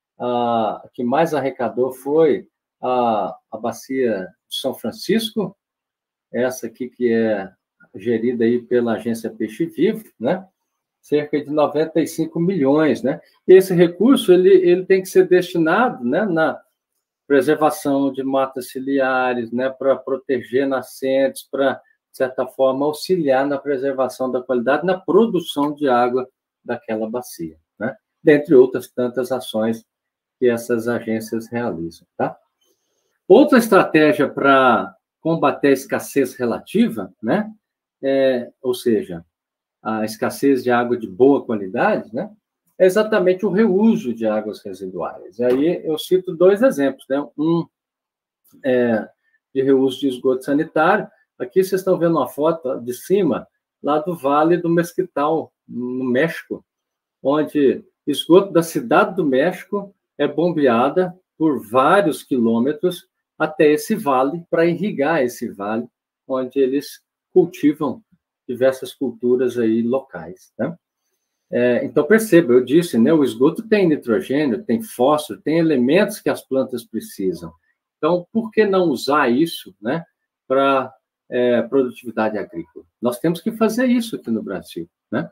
a que mais arrecadou foi a, a bacia de São Francisco, essa aqui que é gerida aí pela agência Peixe Vivo, né? Cerca de noventa e cinco milhões, né? E esse recurso, ele, ele tem que ser destinado, né, na preservação de matas ciliares, né, para proteger nascentes, para, de certa forma, auxiliar na preservação da qualidade, na produção de água daquela bacia, né? Dentre outras tantas ações que essas agências realizam, tá? Outra estratégia para combater a escassez relativa, né, é, ou seja, a escassez de água de boa qualidade, né, é exatamente o reuso de águas residuais. E aí eu cito dois exemplos, né? Um é de reuso de esgoto sanitário. Aqui vocês estão vendo uma foto de cima, lá do Vale do Mesquital, no México, onde esgoto da cidade do México é bombeada por vários quilômetros até esse vale, para irrigar esse vale, onde eles cultivam diversas culturas aí locais, né? É, então, perceba, eu disse, né, o esgoto tem nitrogênio, tem fósforo, tem elementos que as plantas precisam. Então, por que não usar isso, né, para é, produtividade agrícola? Nós temos que fazer isso aqui no Brasil, né?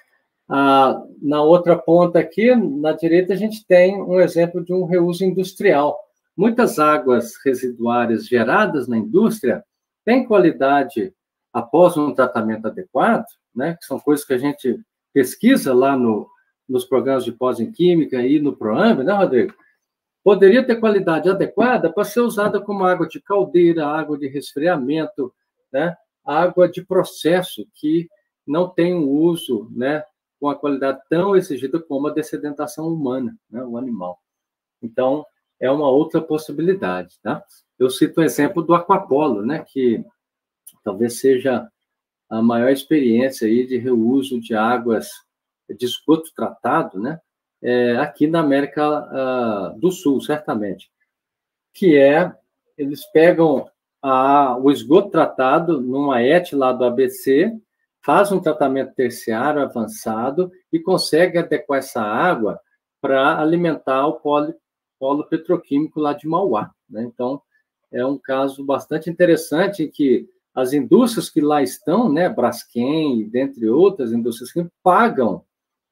Ah, na outra ponta aqui, na direita, a gente tem um exemplo de um reuso industrial. Muitas águas residuárias geradas na indústria têm qualidade após um tratamento adequado, né, que são coisas que a gente pesquisa lá no, nos programas de pós em Química e no PROAMB, né, Rodrigo? Poderia ter qualidade adequada para ser usada como água de caldeira, água de resfriamento, né, água de processo que não tem um uso, né, com a qualidade tão exigida como a dessedentação humana, né, o animal. Então, é uma outra possibilidade, tá? Eu cito o exemplo do Aquapolo, né, que talvez seja a maior experiência aí de reuso de águas de esgoto tratado, né, é, aqui na América uh, do Sul, certamente, que é, eles pegam a, o esgoto tratado numa E T lá do A B C, faz um tratamento terciário avançado e consegue adequar essa água para alimentar o polo, polo petroquímico lá de Mauá, né? Então, é um caso bastante interessante em que as indústrias que lá estão, né, Braskem, dentre outras indústrias, que pagam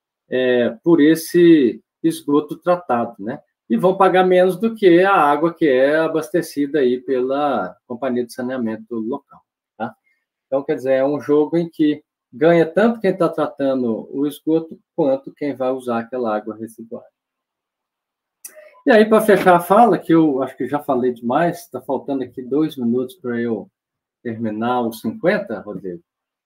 é, por esse esgoto tratado, né? E vão pagar menos do que a água que é abastecida aí pela Companhia de Saneamento local, tá? Então, quer dizer, é um jogo em que ganha tanto quem está tratando o esgoto, quanto quem vai usar aquela água residual. E aí, para fechar a fala, que eu acho que já falei demais, está faltando aqui dois minutos para eu terminar os cinquenta, Rodrigo,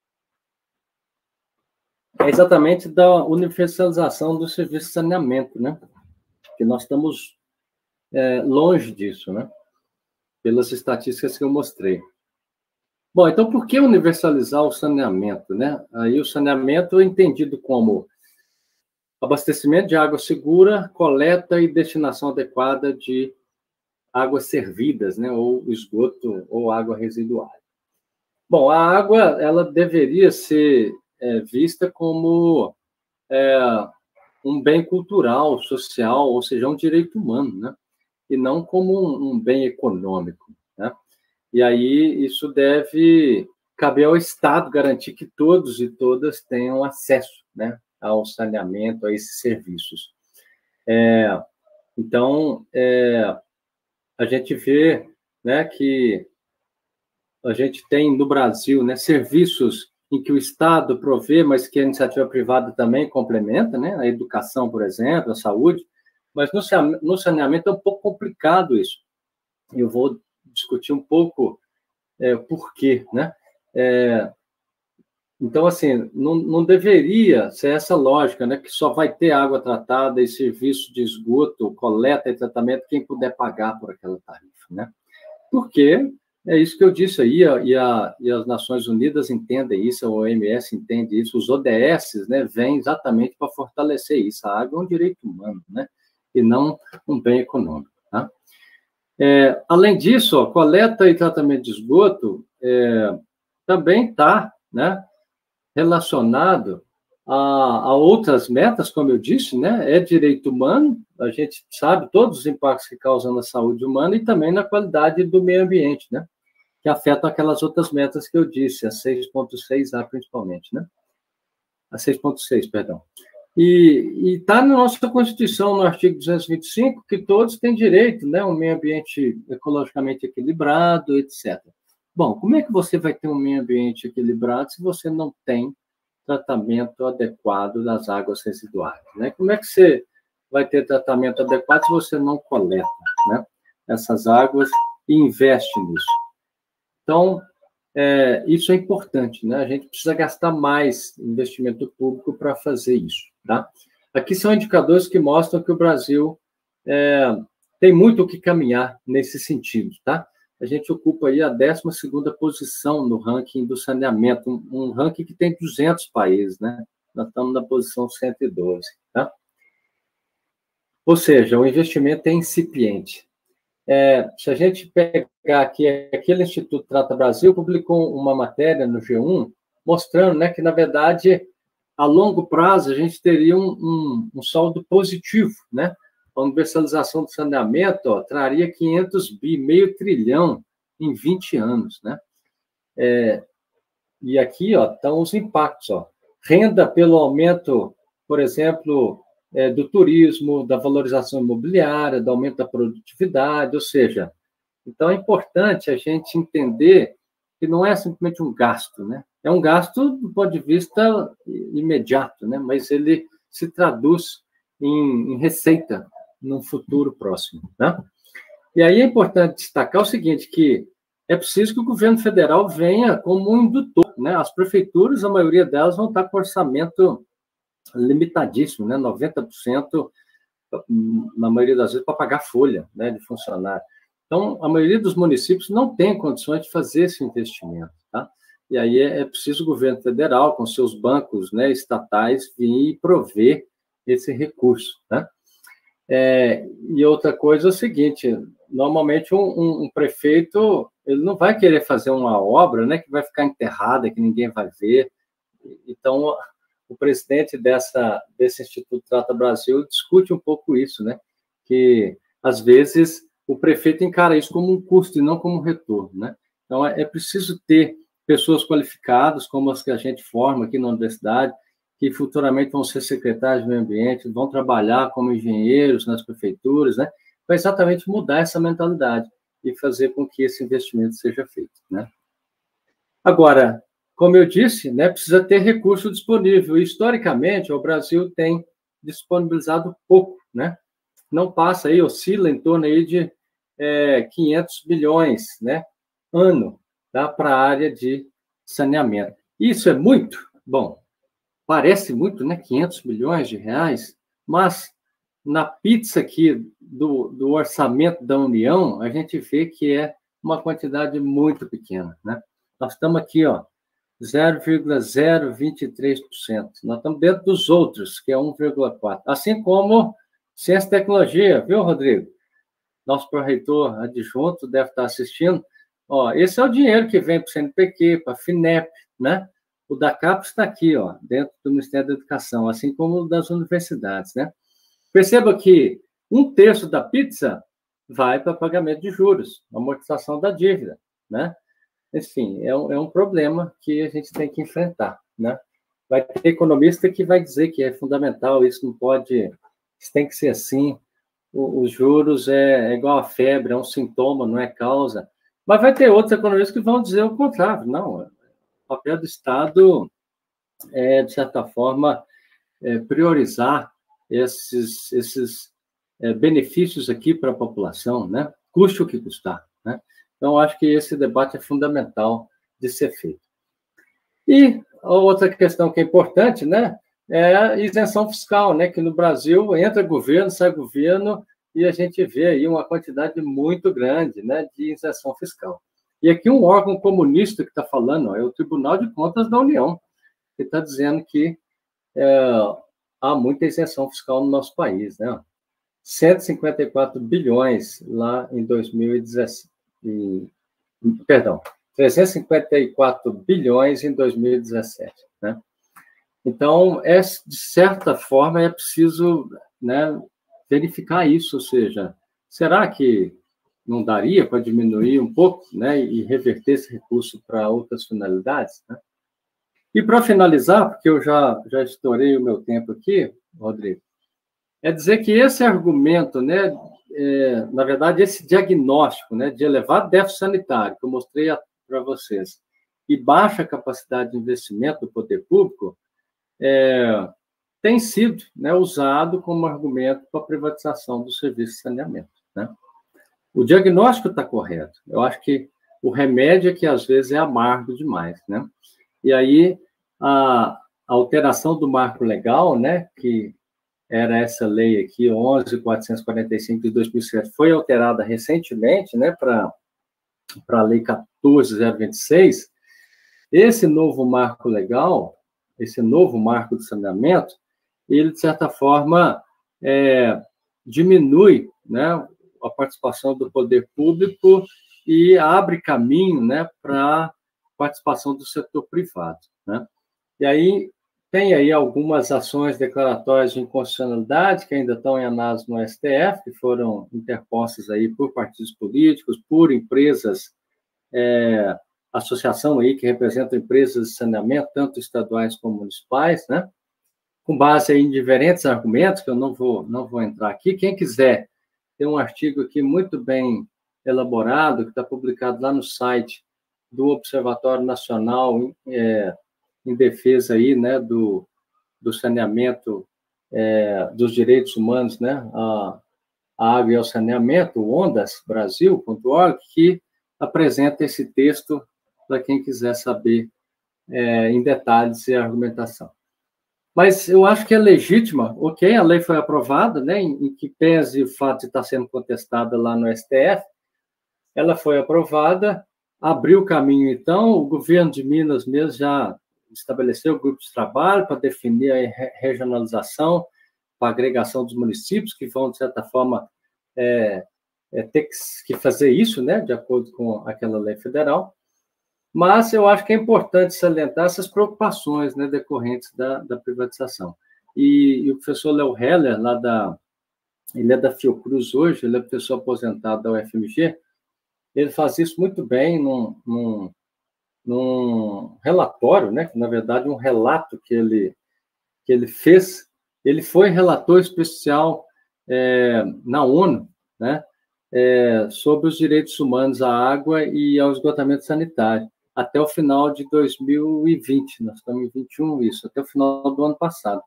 é exatamente da universalização do serviço de saneamento, né? Que nós estamos é, longe disso, né? Pelas estatísticas que eu mostrei. Bom, então, por que universalizar o saneamento, né? Aí o saneamento é entendido como abastecimento de água segura, coleta e destinação adequada de águas servidas, né? Ou esgoto ou água residual. Bom, a água, ela deveria ser é, vista como é, um bem cultural, social, ou seja, um direito humano, né? E não como um, um bem econômico, né? E aí isso deve caber ao Estado garantir que todos e todas tenham acesso, né, ao saneamento, a esses serviços. É, então, é, a gente vê, né, que a gente tem no Brasil, né, serviços em que o Estado provê, mas que a iniciativa privada também complementa, né, a educação, por exemplo, a saúde, mas no saneamento é um pouco complicado isso. Eu vou discutir um pouco é, por quê, né? É, então, assim, não, não deveria ser essa lógica, né, que só vai ter água tratada e serviço de esgoto, coleta e tratamento quem puder pagar por aquela tarifa, né? Porque é isso que eu disse aí, e, a, e as Nações Unidas entendem isso, a O M S entende isso, os O D S, né, vêm exatamente para fortalecer isso. A água é um direito humano, né, e não um bem econômico. Tá? É, além disso, ó, coleta e tratamento de esgoto é, também está, né, relacionado a, a outras metas, como eu disse, né, é direito humano, a gente sabe todos os impactos que causam na saúde humana e também na qualidade do meio ambiente, né, que afetam aquelas outras metas que eu disse, a seis ponto seis A principalmente, né, a seis ponto seis, perdão. E está na nossa Constituição, no artigo duzentos e vinte e cinco, que todos têm direito, né, a um meio ambiente ecologicamente equilibrado, etcétera. Bom, como é que você vai ter um meio ambiente equilibrado se você não tem tratamento adequado das águas residuais, né? Como é que você vai ter tratamento adequado se você não coleta, né, essas águas e investe nisso? Então, é, isso é importante, né? A gente precisa gastar mais investimento público para fazer isso, tá? Aqui são indicadores que mostram que o Brasil é, tem muito o que caminhar nesse sentido, tá? A gente ocupa aí a décima segunda posição no ranking do saneamento, um, um ranking que tem duzentos países, né? Nós estamos na posição cento e doze, tá? Ou seja, o investimento é incipiente. É, se a gente pegar aqui, aquele Instituto Trata Brasil publicou uma matéria no G um mostrando, né, que, na verdade, a longo prazo, a gente teria um, um, um saldo positivo, né? A universalização do saneamento, ó, traria quinhentos bi, meio trilhão em vinte anos, né? É, e aqui, ó, estão os impactos, ó. Renda pelo aumento, por exemplo, é, do turismo, da valorização imobiliária, do aumento da produtividade, ou seja, então é importante a gente entender que não é simplesmente um gasto, né? É um gasto do ponto de vista imediato, né? Mas ele se traduz em, em receita no futuro próximo, né? E aí é importante destacar o seguinte, que é preciso que o governo federal venha como um indutor, né? As prefeituras, a maioria delas, vão estar com orçamento limitadíssimo, né? noventa por cento, na maioria das vezes, para pagar folha, né, de funcionário. Então, a maioria dos municípios não tem condições de fazer esse investimento, tá? E aí é, é preciso o governo federal, com seus bancos, né, estatais, vir e prover esse recurso, né? É, e outra coisa é o seguinte, normalmente um, um, um prefeito, ele não vai querer fazer uma obra, né, que vai ficar enterrada, que ninguém vai ver. Então, o presidente dessa, desse Instituto Trata Brasil discute um pouco isso, né, que, às vezes, o prefeito encara isso como um custo e não como um retorno, né? Então, é, é preciso ter pessoas qualificadas, como as que a gente forma aqui na universidade, que futuramente vão ser secretários de meio ambiente, vão trabalhar como engenheiros nas prefeituras, né, para exatamente mudar essa mentalidade e fazer com que esse investimento seja feito, né? Agora, como eu disse, né, precisa ter recurso disponível. E, historicamente, o Brasil tem disponibilizado pouco, né? Não passa aí, oscila em torno aí de é, quinhentos bilhões, né, ano, tá, para a área de saneamento. Isso é muito? Bom, parece muito, né? quinhentos bilhões de reais, mas na pizza aqui do, do orçamento da União, a gente vê que é uma quantidade muito pequena, né? Nós estamos aqui, ó, zero vírgula zero vinte e três por cento. Nós estamos dentro dos outros, que é um vírgula quatro por cento. Assim como ciência e tecnologia, viu, Rodrigo? Nosso pró-reitor adjunto deve estar assistindo. Ó, esse é o dinheiro que vem para o C N P Q, para a FINEP, né? O da CAPES está aqui, ó, dentro do Ministério da Educação, assim como o das universidades, né? Perceba que um terço da pizza vai para pagamento de juros, amortização da dívida, né? Enfim, é um, é um problema que a gente tem que enfrentar, né? Vai ter economista que vai dizer que é fundamental, isso não pode, isso tem que ser assim, o, os juros é, é igual a febre, é um sintoma, não é causa. Mas vai ter outros economistas que vão dizer o contrário, não, o papel do Estado é, de certa forma, é, priorizar esses, esses é, benefícios aqui para a população, né? Custe o que custar, né? Então, acho que esse debate é fundamental de ser feito. E a outra questão que é importante, né, é a isenção fiscal, né, que no Brasil entra governo, sai governo, e a gente vê aí uma quantidade muito grande, né, de isenção fiscal. E aqui um órgão comunista que está falando, ó, é o Tribunal de Contas da União, que está dizendo que é, há muita isenção fiscal no nosso país, né? cento e cinquenta e quatro bilhões lá em dois mil e dezessete, perdão, trezentos e cinquenta e quatro bilhões em dois mil e dezessete, né? Então, é, de certa forma, é preciso, né, verificar isso, ou seja, será que não daria para diminuir um pouco, né, e reverter esse recurso para outras finalidades, né? E para finalizar, porque eu já, já estourei o meu tempo aqui, Rodrigo, é dizer que esse argumento, né, é, na verdade, esse diagnóstico, né, de elevado déficit sanitário, que eu mostrei para vocês, e baixa capacidade de investimento do poder público, é, tem sido, né, usado como argumento para a privatização do serviço de saneamento, né? O diagnóstico está correto. Eu acho que o remédio é que, às vezes, é amargo demais, né? E aí, a, a alteração do marco legal, né, que era essa lei aqui, onze mil quatrocentos e quarenta e cinco de dois mil e sete, foi alterada recentemente, né, para a lei quatorze mil vinte e seis. Esse novo marco legal, esse novo marco de saneamento, ele, de certa forma, é, diminui, né, a participação do poder público e abre caminho, né, para a participação do setor privado, né? E aí tem aí algumas ações declaratórias de inconstitucionalidade que ainda estão em análise no S T F, que foram interpostas aí por partidos políticos, por empresas, é, associação aí que representam empresas de saneamento, tanto estaduais como municipais, né? Com base em diferentes argumentos, que eu não vou, não vou entrar aqui. Quem quiser, tem um artigo aqui muito bem elaborado, que está publicado lá no site do Observatório Nacional é, em defesa aí, né, do, do saneamento, é, dos direitos humanos, né, a, a água e ao saneamento, o ondas brasil ponto org, que apresenta esse texto para quem quiser saber é, em detalhes e argumentação. Mas eu acho que é legítima, ok, a lei foi aprovada, né, em, em que pese o fato de estar sendo contestada lá no S T F, ela foi aprovada, abriu o caminho, então, o governo de Minas mesmo já estabeleceu o grupo de trabalho para definir a regionalização, para a agregação dos municípios, que vão, de certa forma, é, é, ter que fazer isso, né, de acordo com aquela lei federal. Mas eu acho que é importante salientar essas preocupações, né, decorrentes da, da privatização. E, e o professor Léo Heller, lá da, ele é da Fiocruz hoje, ele é professor aposentado da U F M G, ele faz isso muito bem num, num, num relatório, né, que, na verdade, um relato que ele, que ele fez. Ele foi relator especial é, na ONU, né, é, sobre os direitos humanos à água e ao esgotamento sanitário, até o final de dois mil e vinte, nós estamos em vinte e um, isso, até o final do ano passado.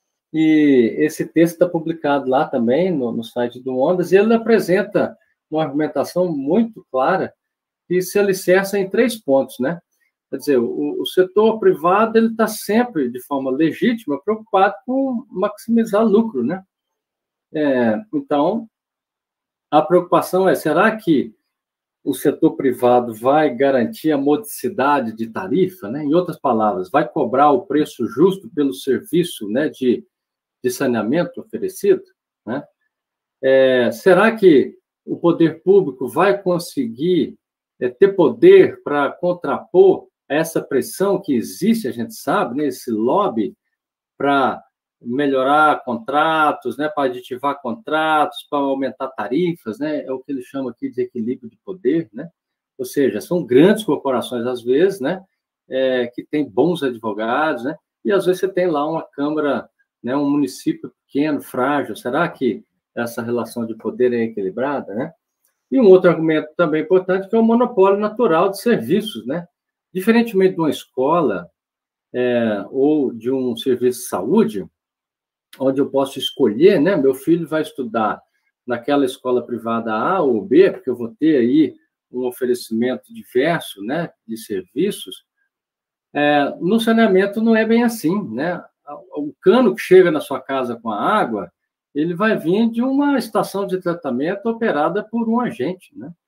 E esse texto está publicado lá também, no, no site do Ondas, e ele apresenta uma argumentação muito clara que se alicerça em três pontos, né? Quer dizer, o, o setor privado ele está sempre, de forma legítima, preocupado com maximizar lucro, né? É, então, a preocupação é, será que o setor privado vai garantir a modicidade de tarifa, né? Em outras palavras, vai cobrar o preço justo pelo serviço, né, de, de saneamento oferecido, né? É, será que o poder público vai conseguir é, ter poder para contrapor essa pressão que existe, a gente sabe, né, esse lobby para melhorar contratos, né, para aditivar contratos, para aumentar tarifas, né, é o que eles chamam aqui de equilíbrio de poder, né? Ou seja, são grandes corporações, às vezes, né, é, que têm bons advogados, né, e às vezes você tem lá uma Câmara, né, um município pequeno, frágil. Será que essa relação de poder é equilibrada, né? E um outro argumento também importante, que é o monopólio natural de serviços, né? Diferentemente de uma escola é, ou de um serviço de saúde, onde eu posso escolher, né? Meu filho vai estudar naquela escola privada A ou B, porque eu vou ter aí um oferecimento diverso, né, de serviços. É, no saneamento não é bem assim, né? O cano que chega na sua casa com a água, ele vai vir de uma estação de tratamento operada por um agente, né?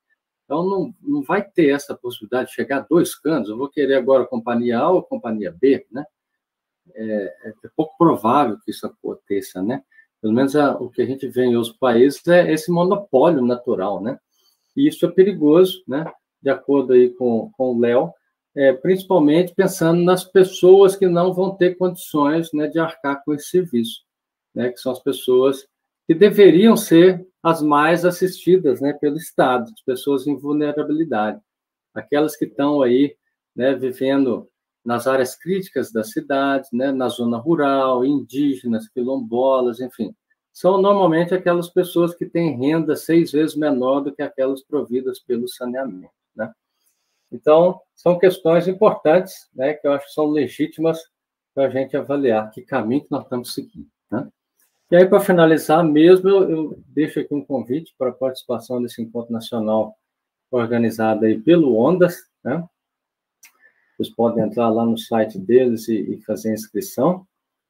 Então, não, não vai ter essa possibilidade de chegar a dois canos. Eu vou querer agora a companhia A ou a companhia B, né? É, é pouco provável que isso aconteça, né? Pelo menos a, o que a gente vê em outros países é esse monopólio natural, né? E isso é perigoso, né? De acordo aí com, com o Léo, é, principalmente pensando nas pessoas que não vão ter condições, né, de arcar com esse serviço, né? Que são as pessoas que deveriam ser as mais assistidas, né, pelo Estado, as pessoas em vulnerabilidade, aquelas que estão aí, né, vivendo nas áreas críticas das cidades, né, na zona rural, indígenas, quilombolas, enfim, são normalmente aquelas pessoas que têm renda seis vezes menor do que aquelas providas pelo saneamento, né? Então, são questões importantes, né, que eu acho que são legítimas para a gente avaliar que caminho que nós estamos seguindo, né? E aí, para finalizar mesmo, eu, eu deixo aqui um convite para a participação desse encontro nacional organizado aí pelo Ondas, né? Vocês podem entrar lá no site deles e, e fazer a inscrição.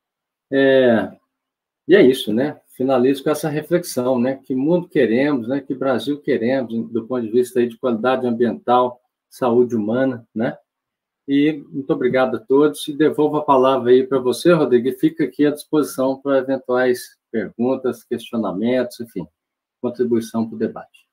É, e é isso, né? Finalizo com essa reflexão, né? Que mundo queremos, né? Que Brasil queremos, do ponto de vista aí de qualidade ambiental, saúde humana, né? E muito obrigado a todos. E devolvo a palavra aí para você, Rodrigo, e fica aqui à disposição para eventuais perguntas, questionamentos, enfim, contribuição para o debate.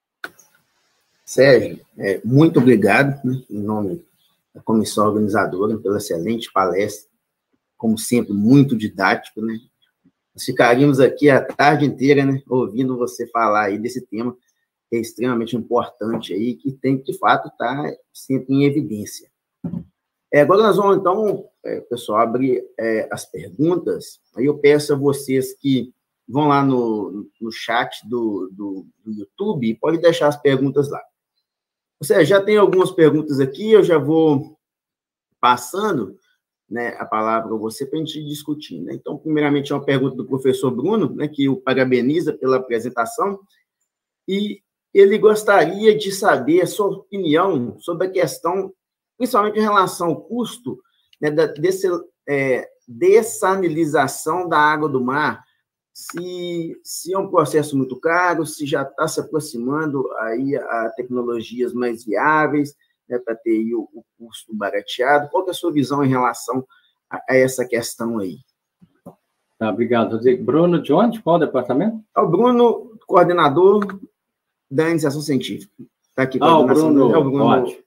Sérgio, é, muito obrigado, né, em nome da comissão organizadora, pela excelente palestra, como sempre, muito didático, né? Nós ficaríamos aqui a tarde inteira, né, ouvindo você falar aí desse tema que é extremamente importante aí, que tem que, de fato, estar sempre em evidência. É, agora nós vamos, então, é, pessoal, abrir é, as perguntas. Aí eu peço a vocês que vão lá no, no chat do, do, do YouTube e podem deixar as perguntas lá. Você já tem algumas perguntas aqui, eu já vou passando, né, a palavra para você para a gente discutir, né? Então, primeiramente, é uma pergunta do professor Bruno, né, que o parabeniza pela apresentação, e ele gostaria de saber a sua opinião sobre a questão, principalmente em relação ao custo, né, da desse, é, dessalinização da água do mar, se, se é um processo muito caro, se já está se aproximando aí a tecnologias mais viáveis, né, para ter aí o, o custo barateado. Qual que é a sua visão em relação a, a essa questão aí? Tá, obrigado, Rodrigo. Bruno, de onde? Qual departamento? É o Bruno, coordenador da iniciação científica. Está aqui. Ah, o Bruno. É o Bruno. Ótimo.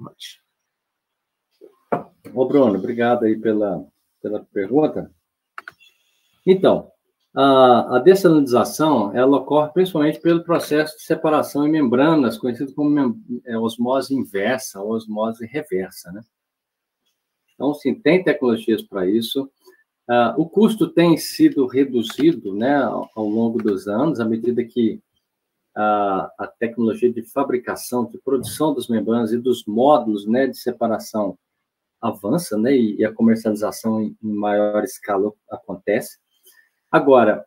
Ô, Bruno, obrigado aí pela, pela pergunta. Então, a, a dessalinização, ela ocorre principalmente pelo processo de separação em membranas, conhecido como mem é, osmose inversa ou osmose reversa, né? Então, sim, tem tecnologias para isso. Ah, o custo tem sido reduzido, né, ao, ao longo dos anos, à medida que a, a tecnologia de fabricação, de produção das membranas e dos módulos, né, de separação avança, né, e, e a comercialização em, em maior escala acontece. Agora,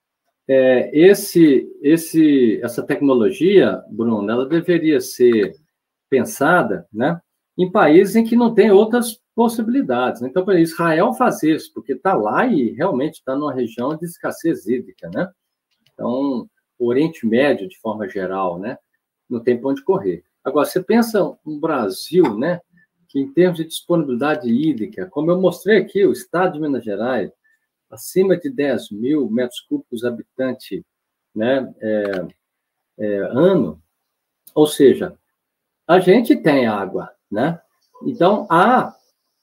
é, esse, esse, essa tecnologia, Bruno, ela deveria ser pensada, né, em países em que não tem outras possibilidades. Então, para Israel fazer isso, porque está lá e realmente está numa região de escassez hídrica, né? Então, o Oriente Médio, de forma geral, né, não tem para onde correr. Agora, você pensa no Brasil, né, que em termos de disponibilidade hídrica, como eu mostrei aqui, o estado de Minas Gerais, acima de dez mil metros cúbicos habitante, né, é, é, ano, ou seja, a gente tem água, né? Então, há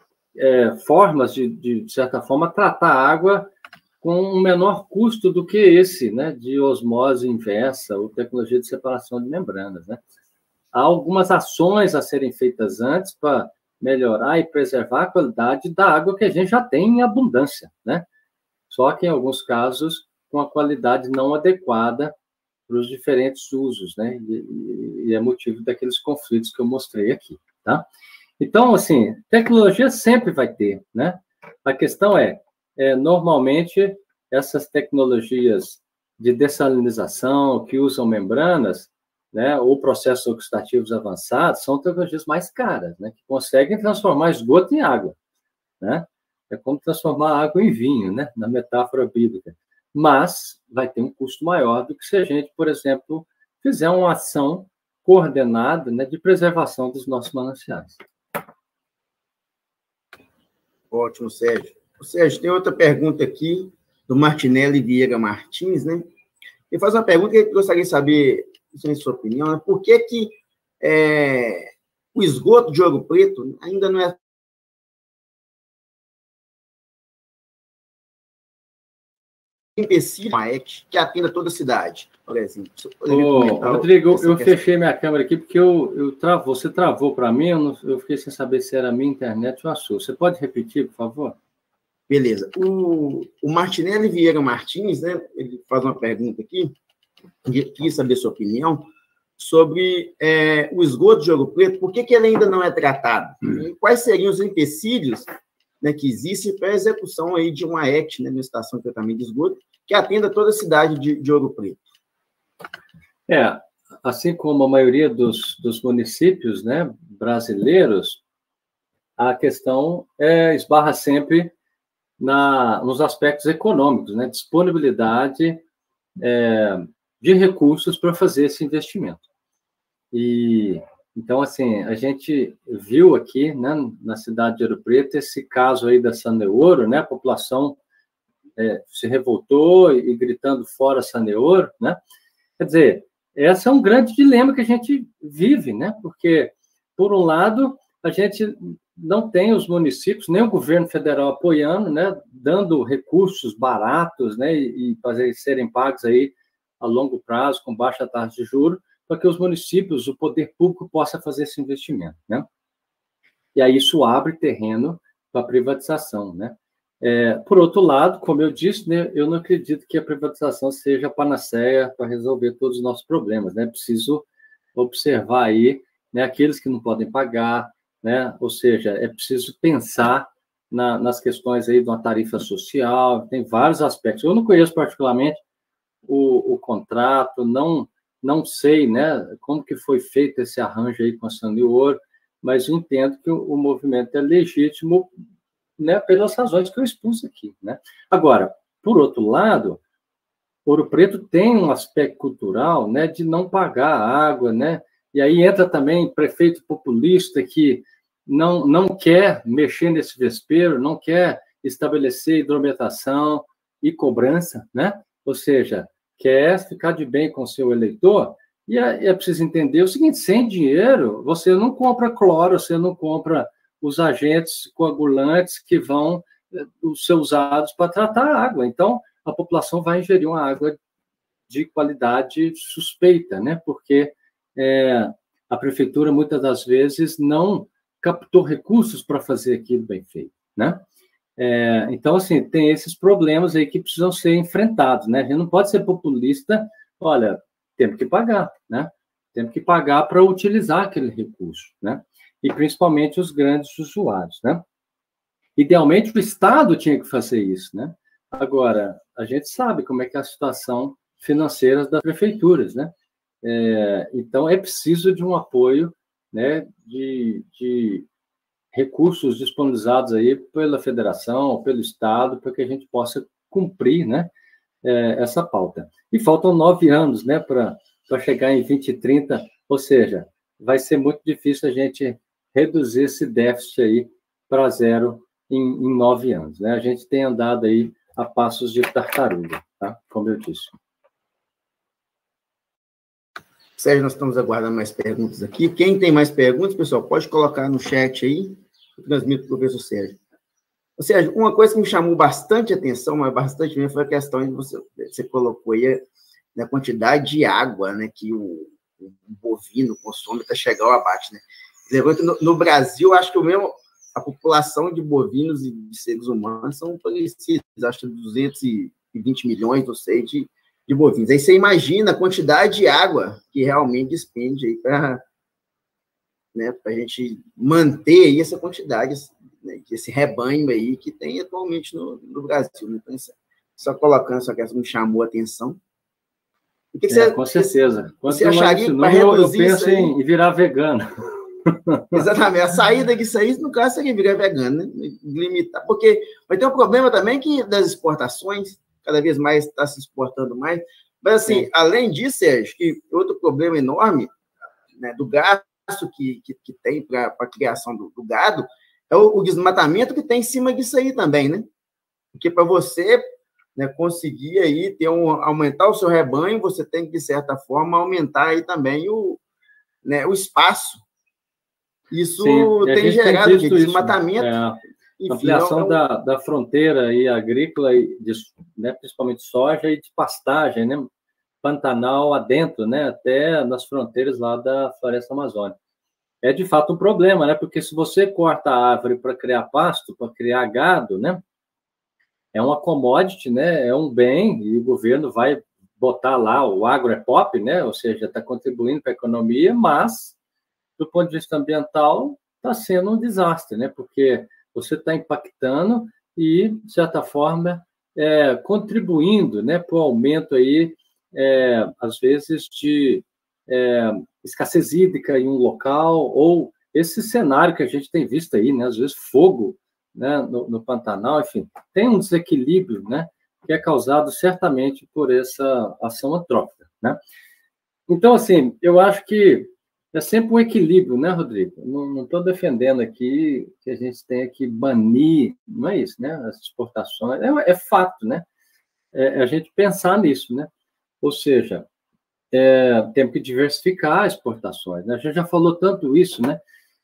é, formas de, de, de certa forma, tratar a água com um menor custo do que esse, né, de osmose inversa ou tecnologia de separação de membranas, né? Há algumas ações a serem feitas antes para melhorar e preservar a qualidade da água que a gente já tem em abundância, né? Só que, em alguns casos, com a qualidade não adequada para os diferentes usos, né? E, e é motivo daqueles conflitos que eu mostrei aqui, tá? Então, assim, tecnologia sempre vai ter, né? A questão é, é normalmente, essas tecnologias de dessalinização que usam membranas, né, ou processos oxidativos avançados, são tecnologias mais caras, né, que conseguem transformar esgoto em água, né? É como transformar água em vinho, né, na metáfora bíblica. Mas vai ter um custo maior do que se a gente, por exemplo, fizer uma ação coordenada, né, de preservação dos nossos mananciais. Ótimo, Sérgio. Sérgio, tem outra pergunta aqui, do Martinelli Vieira Martins, né? Ele faz uma pergunta que eu gostaria de saber, em sua opinião, né? Por que que é, o esgoto de Ouro Preto ainda não é empecilho que atenda toda a cidade, por exemplo? Ô, Rodrigo, eu fechei minha câmera aqui porque eu, eu travou, você travou para mim, eu, não, eu fiquei sem saber se era a minha internet ou a sua. Você pode repetir, por favor? Beleza. O, o Martinelli Vieira Martins, né, ele faz uma pergunta aqui, queria saber sua opinião, sobre é, o esgoto de Ouro Preto, por que, que ele ainda não é tratado? Hum. Quais seriam os empecilhos, né, que existem para a execução aí de uma A E T, né, uma estação de tratamento de esgoto, que atenda toda a cidade de, de Ouro Preto? É, assim como a maioria dos, dos municípios, né, brasileiros, a questão é, esbarra sempre na, nos aspectos econômicos, né, disponibilidade é, de recursos para fazer esse investimento. E, então, assim, a gente viu aqui, né, na cidade de Ouro Preto, esse caso aí da Saneouro, né, a população é, se revoltou e, e gritando fora Saneouro, né, quer dizer, esse é um grande dilema que a gente vive, né, porque, por um lado, a gente não tem os municípios, nem o governo federal apoiando, né, dando recursos baratos, né, e, e fazer, serem pagos aí a longo prazo, com baixa taxa de juros, para que os municípios, o poder público, possa fazer esse investimento, né? E aí isso abre terreno para a privatização, né? É, por outro lado, como eu disse, né, eu não acredito que a privatização seja a panaceia para resolver todos os nossos problemas, né? Preciso observar aí, né, aqueles que não podem pagar, né? Ou seja, é preciso pensar na, nas questões aí de uma tarifa social, tem vários aspectos. Eu não conheço particularmente o, o contrato, não não sei, né, como que foi feito esse arranjo aí com a Saneouro, mas eu entendo que o, o movimento é legítimo, né, pelas razões que eu expus aqui, né. Agora, por outro lado, Ouro Preto tem um aspecto cultural, né, de não pagar água, né, e aí entra também prefeito populista que não, não quer mexer nesse vespeiro, não quer estabelecer hidrometração e cobrança, né, ou seja, quer ficar de bem com o seu eleitor, e é, é preciso entender o seguinte, sem dinheiro, você não compra cloro, você não compra os agentes coagulantes que vão ser usados para tratar a água. Então, a população vai ingerir uma água de qualidade suspeita, né? Porque é, a prefeitura, muitas das vezes, não captou recursos para fazer aquilo bem feito, né? É, então, assim, tem esses problemas aí que precisam ser enfrentados, né? A gente não pode ser populista, olha, temos que pagar, né? Temos que pagar para utilizar aquele recurso, né? E principalmente os grandes usuários, né? Idealmente, o Estado tinha que fazer isso, né? Agora, a gente sabe como é que é a situação financeira das prefeituras, né? É, então, é preciso de um apoio, né, de... de recursos disponibilizados aí pela federação, pelo Estado, para que a gente possa cumprir, né, essa pauta. E faltam nove anos, né, para chegar em vinte e trinta, ou seja, vai ser muito difícil a gente reduzir esse déficit aí para zero em, em nove anos, né? A gente tem andado aí a passos de tartaruga, tá? Como eu disse. Sérgio, nós estamos aguardando mais perguntas aqui. Quem tem mais perguntas, pessoal, pode colocar no chat aí. Eu transmito para o professor Sérgio. Sérgio, uma coisa que me chamou bastante atenção, mas bastante mesmo, foi a questão que você, você colocou aí, da quantidade de água, né, que o, o bovino consome até chegar ao abate, né? No, no Brasil, acho que o mesmo, a população de bovinos e de seres humanos são parecidos, acho que duzentos e vinte milhões, não sei, de de bovinos. Aí você imagina a quantidade de água que realmente despende aí para, né, para a gente manter aí essa quantidade, né, esse rebanho aí que tem atualmente no, no Brasil. Né? Então, só colocando essa questão me chamou a atenção. O que que é, você, com certeza. Quando você acharia que para reduzir eu penso em virar vegano. Exatamente. A saída disso aí, no caso, seria virar vegano, né? Limitar. Porque vai ter um problema também que das exportações, cada vez mais está se exportando mais. Mas, assim, Sim. além disso, Sérgio, que outro problema enorme, né, do gasto que, que, que tem para a criação do, do gado, é o, o desmatamento que tem em cima disso aí também, né? Porque para você, né, conseguir aí ter um, aumentar o seu rebanho, você tem que, de certa forma, aumentar aí também o, né, o espaço. Isso Sim, tem gerado tem de desmatamento. É, enfim, ampliação é um... da, da fronteira aí agrícola, e de, né, principalmente soja e de pastagem, né? Pantanal adentro, né? Até nas fronteiras lá da floresta amazônica. É de fato um problema, né? Porque se você corta a árvore para criar pasto, para criar gado, né? É uma commodity, né? É um bem, e o governo vai botar lá o agro é pop, né? Ou seja, está contribuindo para a economia, mas do ponto de vista ambiental está sendo um desastre, né? Porque você está impactando e, de certa forma, é, contribuindo, né, para o aumento aí, é, às vezes, de é, escassez hídrica em um local, ou esse cenário que a gente tem visto aí, né, às vezes fogo, né, no, no Pantanal, enfim, tem um desequilíbrio, né, que é causado certamente por essa ação antrópica, né? Então, assim, eu acho que é sempre um equilíbrio, né, Rodrigo? Não estou defendendo aqui que a gente tenha que banir, não é isso, né? As exportações, é, é fato, né? É, é a gente pensar nisso, né? Ou seja, é, temos que diversificar as exportações, né? A gente já falou tanto isso, né?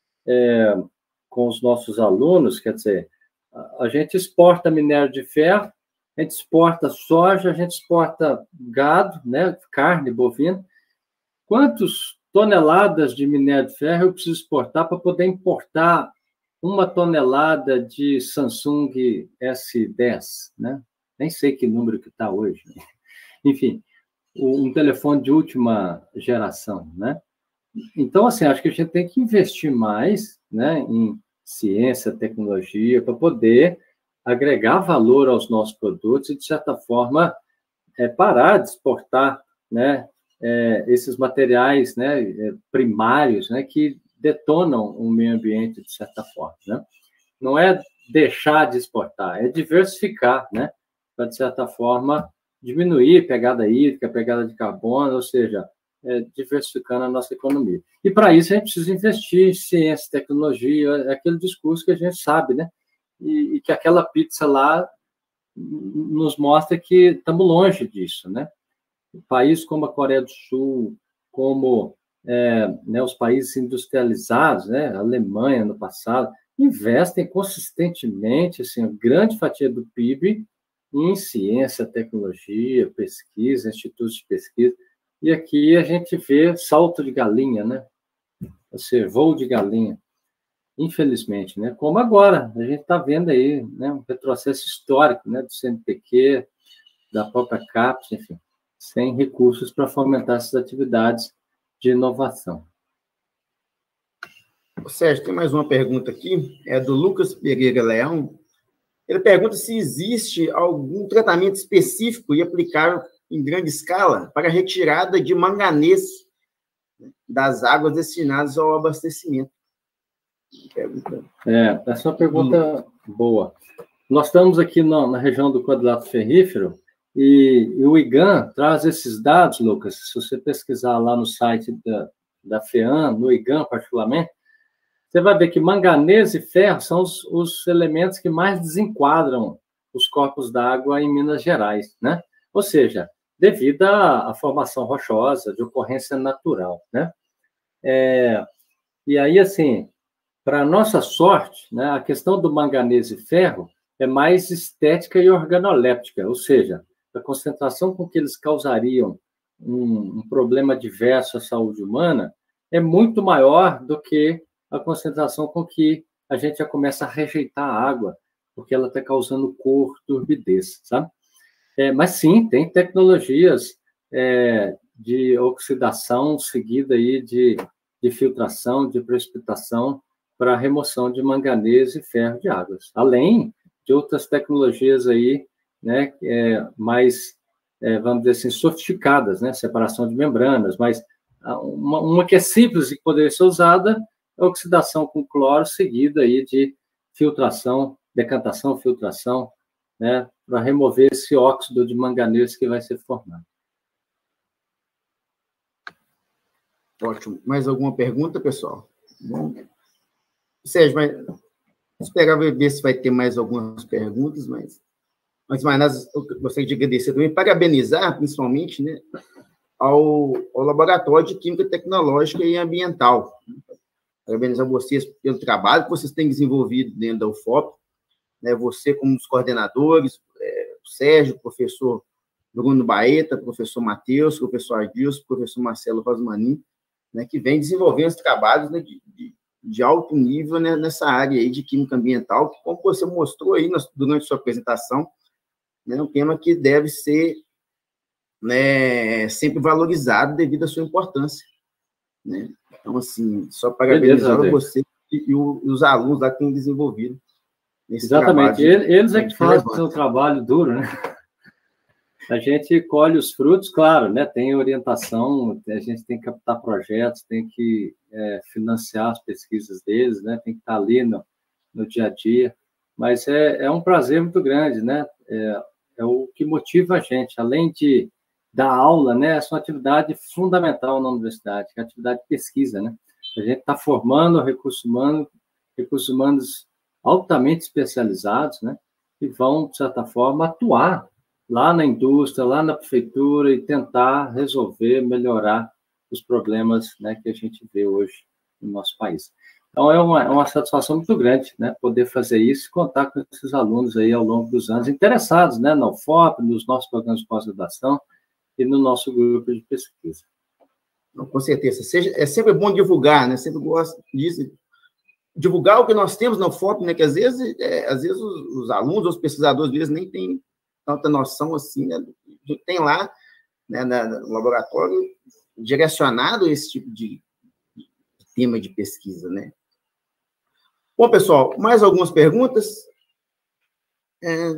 É, com os nossos alunos, quer dizer, a, a gente exporta minério de ferro, a gente exporta soja, a gente exporta gado, né? Carne bovina. Quantos toneladas de minério de ferro eu preciso exportar para poder importar uma tonelada de Samsung S dez, né? Nem sei que número que está hoje. Enfim, um telefone de última geração, né? Então, assim, acho que a gente tem que investir mais, né, em ciência, tecnologia, para poder agregar valor aos nossos produtos e, de certa forma, é, parar de exportar, né, É, esses materiais, né, primários, né, que detonam o meio ambiente de certa forma, né? Não é deixar de exportar, é diversificar, né, para, de certa forma, diminuir a pegada hídrica, a pegada de carbono, ou seja, é, diversificando a nossa economia. E, para isso, a gente precisa investir em ciência, tecnologia, é aquele discurso que a gente sabe, né, e, e que aquela pizza lá nos mostra que estamos longe disso, né? Países como a Coreia do Sul, como é, né, os países industrializados, né, a Alemanha no passado, investem consistentemente, assim, uma grande fatia do P I B em ciência, tecnologia, pesquisa, institutos de pesquisa. E aqui a gente vê salto de galinha, né? Ou seja, voo de galinha, infelizmente, né? Como agora, a gente está vendo aí, né, um retrocesso histórico, né, do C N Pq, da própria CAPES, enfim, sem recursos para fomentar essas atividades de inovação. Sérgio, tem mais uma pergunta aqui, é do Lucas Pereira Leão. Ele pergunta se existe algum tratamento específico e aplicável em grande escala para a retirada de manganês das águas destinadas ao abastecimento. É, essa é uma pergunta boa. Nós estamos aqui na, na região do quadrilátero ferrífero, E, e o IGAN traz esses dados, Lucas, se você pesquisar lá no site da, da FEAM, no IGAN particularmente, você vai ver que manganês e ferro são os, os elementos que mais desenquadram os corpos d'água em Minas Gerais, né? Ou seja, devido à, à formação rochosa, de ocorrência natural, né? É, e aí, assim, para nossa sorte, né, a questão do manganês e ferro é mais estética e organoléptica, ou seja, a concentração com que eles causariam um, um problema adverso à saúde humana é muito maior do que a concentração com que a gente já começa a rejeitar a água, porque ela está causando cor, turbidez, sabe? É, mas sim, tem tecnologias é, de oxidação seguida aí de, de filtração, de precipitação para a remoção de manganês e ferro de águas, além de outras tecnologias aí, né, é, mais, é, vamos dizer assim, sofisticadas, né, separação de membranas, mas uma, uma que é simples e que poderia ser usada é a oxidação com cloro, seguida aí de filtração, decantação, filtração, né, para remover esse óxido de manganês que vai ser formado. Ótimo. Mais alguma pergunta, pessoal? Bom. Sérgio, mas esperar ver se vai ter mais algumas perguntas, mas antes de mais nada, eu gostaria de agradecer também, parabenizar, principalmente, né, ao, ao Laboratório de Química Tecnológica e Ambiental. Parabenizar vocês pelo trabalho que vocês têm desenvolvido dentro da U F O P, né, você como um dos coordenadores, é, o Sérgio, o professor Bruno Baeta, professor Matheus, professor Adilson, professor Marcelo Rosmanin, né, que vem desenvolvendo os trabalhos, né, de, de, de alto nível, né, nessa área aí de química ambiental, que, como você mostrou aí nas, durante a sua apresentação, né, é um tema que deve ser, né, sempre valorizado devido à sua importância. Né? Então, assim, só parabenizar você e, e, o, e os alunos lá que têm desenvolvido esse Exatamente. trabalho. Eles, eles é que fazem o trabalho duro, né? A gente colhe os frutos, claro, né? Tem orientação, a gente tem que captar projetos, tem que é, financiar as pesquisas deles, né? Tem que estar ali no, no dia a dia. Mas é, é um prazer muito grande, né? É, é o que motiva a gente, além de dar aula, né? Essa é uma atividade fundamental na universidade, que é a atividade de pesquisa, né? A gente está formando recursos humanos, recursos humanos altamente especializados, né? Que vão, de certa forma, atuar lá na indústria, lá na prefeitura e tentar resolver, melhorar os problemas, né, que a gente vê hoje no nosso país. Então, é uma, é uma satisfação muito grande, né, poder fazer isso e contar com esses alunos aí ao longo dos anos interessados, né, na U F O P, nos nossos programas de pós-graduação e no nosso grupo de pesquisa. Com certeza. Seja, é sempre bom divulgar, né, sempre gosto disso, divulgar o que nós temos na U F O P, né, que às vezes, é, às vezes os, os alunos, os pesquisadores, às vezes, nem têm tanta noção assim, né? Tem lá, né, no laboratório direcionado esse tipo de, de tema de pesquisa, né? Bom, pessoal, mais algumas perguntas? É,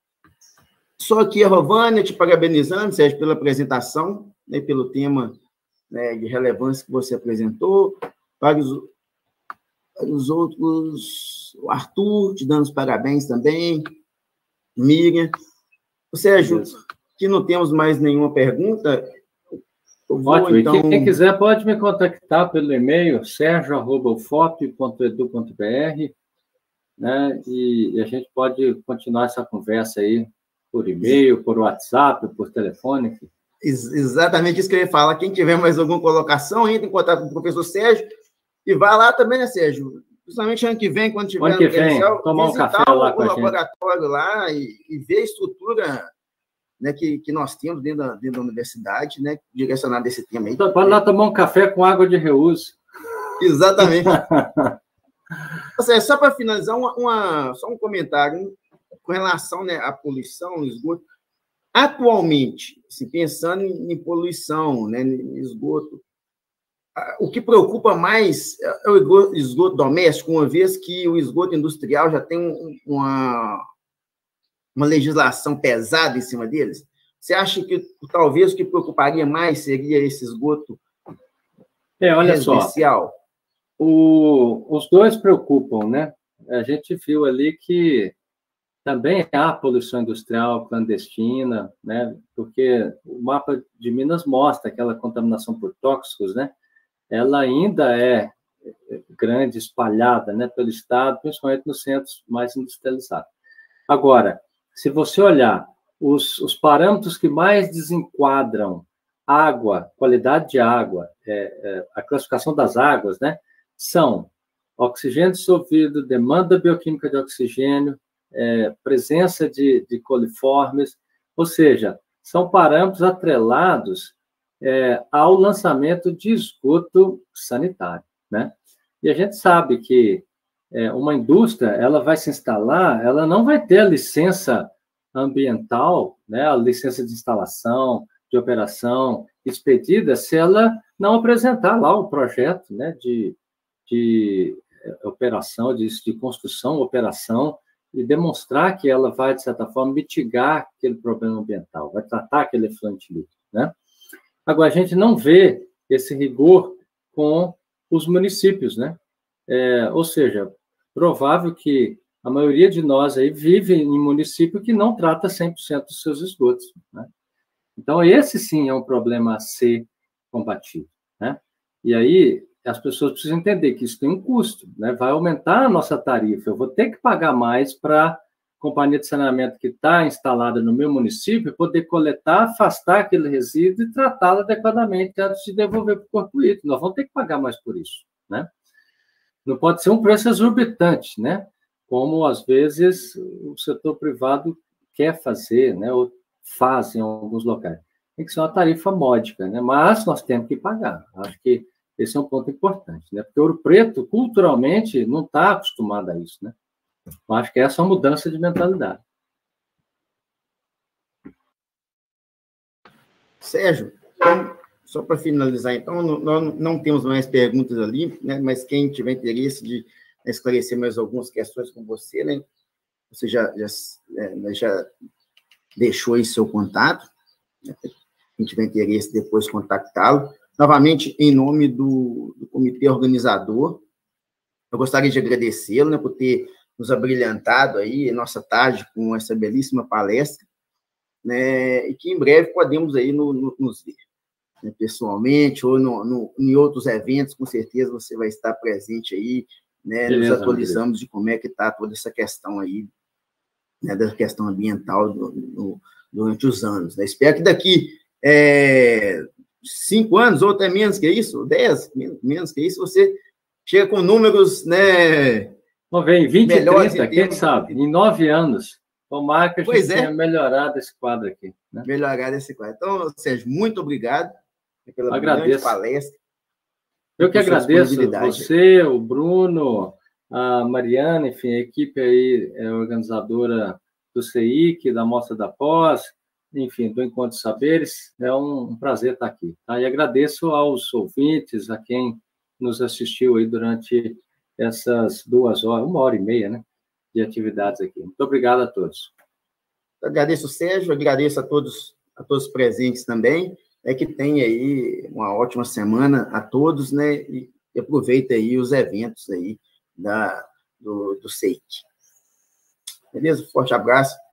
só aqui a Rovânia te parabenizando, Sérgio, pela apresentação, né, pelo tema, né, de relevância que você apresentou. Para os, para os outros, o Arthur, te dando os parabéns também, Miriam. Sérgio, que não temos mais nenhuma pergunta. Vou, ótimo. Então... E quem quiser pode me contactar pelo e-mail sergio arroba u f o p ponto edu ponto b r, né? E, e a gente pode continuar essa conversa aí por e-mail, por WhatsApp, por telefone. Ex exatamente isso que eu ia falar. Quem tiver mais alguma colocação, entre em contato com o professor Sérgio e vai lá também, né, Sérgio? Principalmente ano que vem, quando tiver ano que vem, tomar um café lá com o laboratório lá e, e ver a estrutura, né, que, que nós temos dentro da, dentro da universidade, né, direcionada a esse tema aí. Pode lá tomar um café com água de reuso. Exatamente. Seja, só para finalizar, uma, uma, só um comentário com relação, né, à poluição, esgoto. Atualmente, assim, pensando em, em poluição, né, em esgoto, o que preocupa mais é o esgoto doméstico, uma vez que o esgoto industrial já tem uma, uma legislação pesada em cima deles. Você acha que talvez o que preocuparia mais seria esse esgoto é, olha residencial? Só, o, os dois preocupam, né? A gente viu ali que também há poluição industrial clandestina, né? Porque o mapa de Minas mostra aquela contaminação por tóxicos, né? Ela ainda é grande, espalhada, né, pelo estado, principalmente nos centros mais industrializados. Agora, se você olhar os, os parâmetros que mais desenquadram água, qualidade de água, é, é, a classificação das águas, né, são oxigênio dissolvido, demanda bioquímica de oxigênio, é, presença de, de coliformes, ou seja, são parâmetros atrelados É, ao lançamento de esgoto sanitário, né? E a gente sabe que é, uma indústria, ela vai se instalar, ela não vai ter a licença ambiental, né, a licença de instalação, de operação expedida, se ela não apresentar lá o projeto, né, de, de operação, de, de construção, operação, e demonstrar que ela vai, de certa forma, mitigar aquele problema ambiental, vai tratar aquele efluente líquido, né? Agora, a gente não vê esse rigor com os municípios, né? É, ou seja, provável que a maioria de nós aí vive em município que não trata cem por cento dos seus esgotos, né? Então, esse sim é um problema a ser combatido, né? E aí, as pessoas precisam entender que isso tem um custo, né? Vai aumentar a nossa tarifa, eu vou ter que pagar mais para a companhia de saneamento que está instalada no meu município poder coletar, afastar aquele resíduo e tratá-lo adequadamente antes de devolver para o corpo hídrico. Nós vamos ter que pagar mais por isso, né? Não pode ser um preço exorbitante, né? Como, às vezes, o setor privado quer fazer, né? Ou faz em alguns locais. Tem que ser uma tarifa módica, né? Mas nós temos que pagar. Acho que esse é um ponto importante, né? Porque Ouro Preto, culturalmente, não está acostumado a isso, né? Eu acho que essa é uma mudança de mentalidade. Sérgio, então, só para finalizar, então, nós não temos mais perguntas ali, né? Mas quem tiver interesse de esclarecer mais algumas questões com você, né? Você já, já, já deixou aí seu contato, né? Quem tiver interesse, depois contactá-lo. Novamente, em nome do, do comitê organizador, eu gostaria de agradecê-lo, né, por ter nos abrilhantado aí nossa tarde com essa belíssima palestra, né, e que em breve podemos aí no, no, nos ver, né, pessoalmente ou no, no, em outros eventos, com certeza você vai estar presente aí, né, Beleza, nos atualizamos de como é que está toda essa questão aí, né, da questão ambiental do, do, durante os anos. Né? Espero que daqui é, cinco anos, ou até menos que isso, dez, menos que isso, você chega com números, né? Vamos ver, em vinte, trinta, quem sabe? Em nove anos, tomara que a gente pois tenha é. melhorado esse quadro aqui. Né? Melhorado esse quadro. Então, Sérgio, muito obrigado pela agradeço. palestra. Eu que agradeço você, o Bruno, a Mariana, enfim, a equipe aí é organizadora do C I C, da Mostra da Pós, enfim, do Encontro de Saberes. É um, um prazer estar aqui. Tá? E agradeço aos ouvintes, a quem nos assistiu aí durante essas duas horas, uma hora e meia, né, de atividades aqui. Muito obrigado a todos. Eu agradeço, Sérgio, agradeço a todos, a todos presentes também, é que tenha aí uma ótima semana a todos, né, e aproveita aí os eventos aí da, do, do C I C. Beleza? Forte abraço.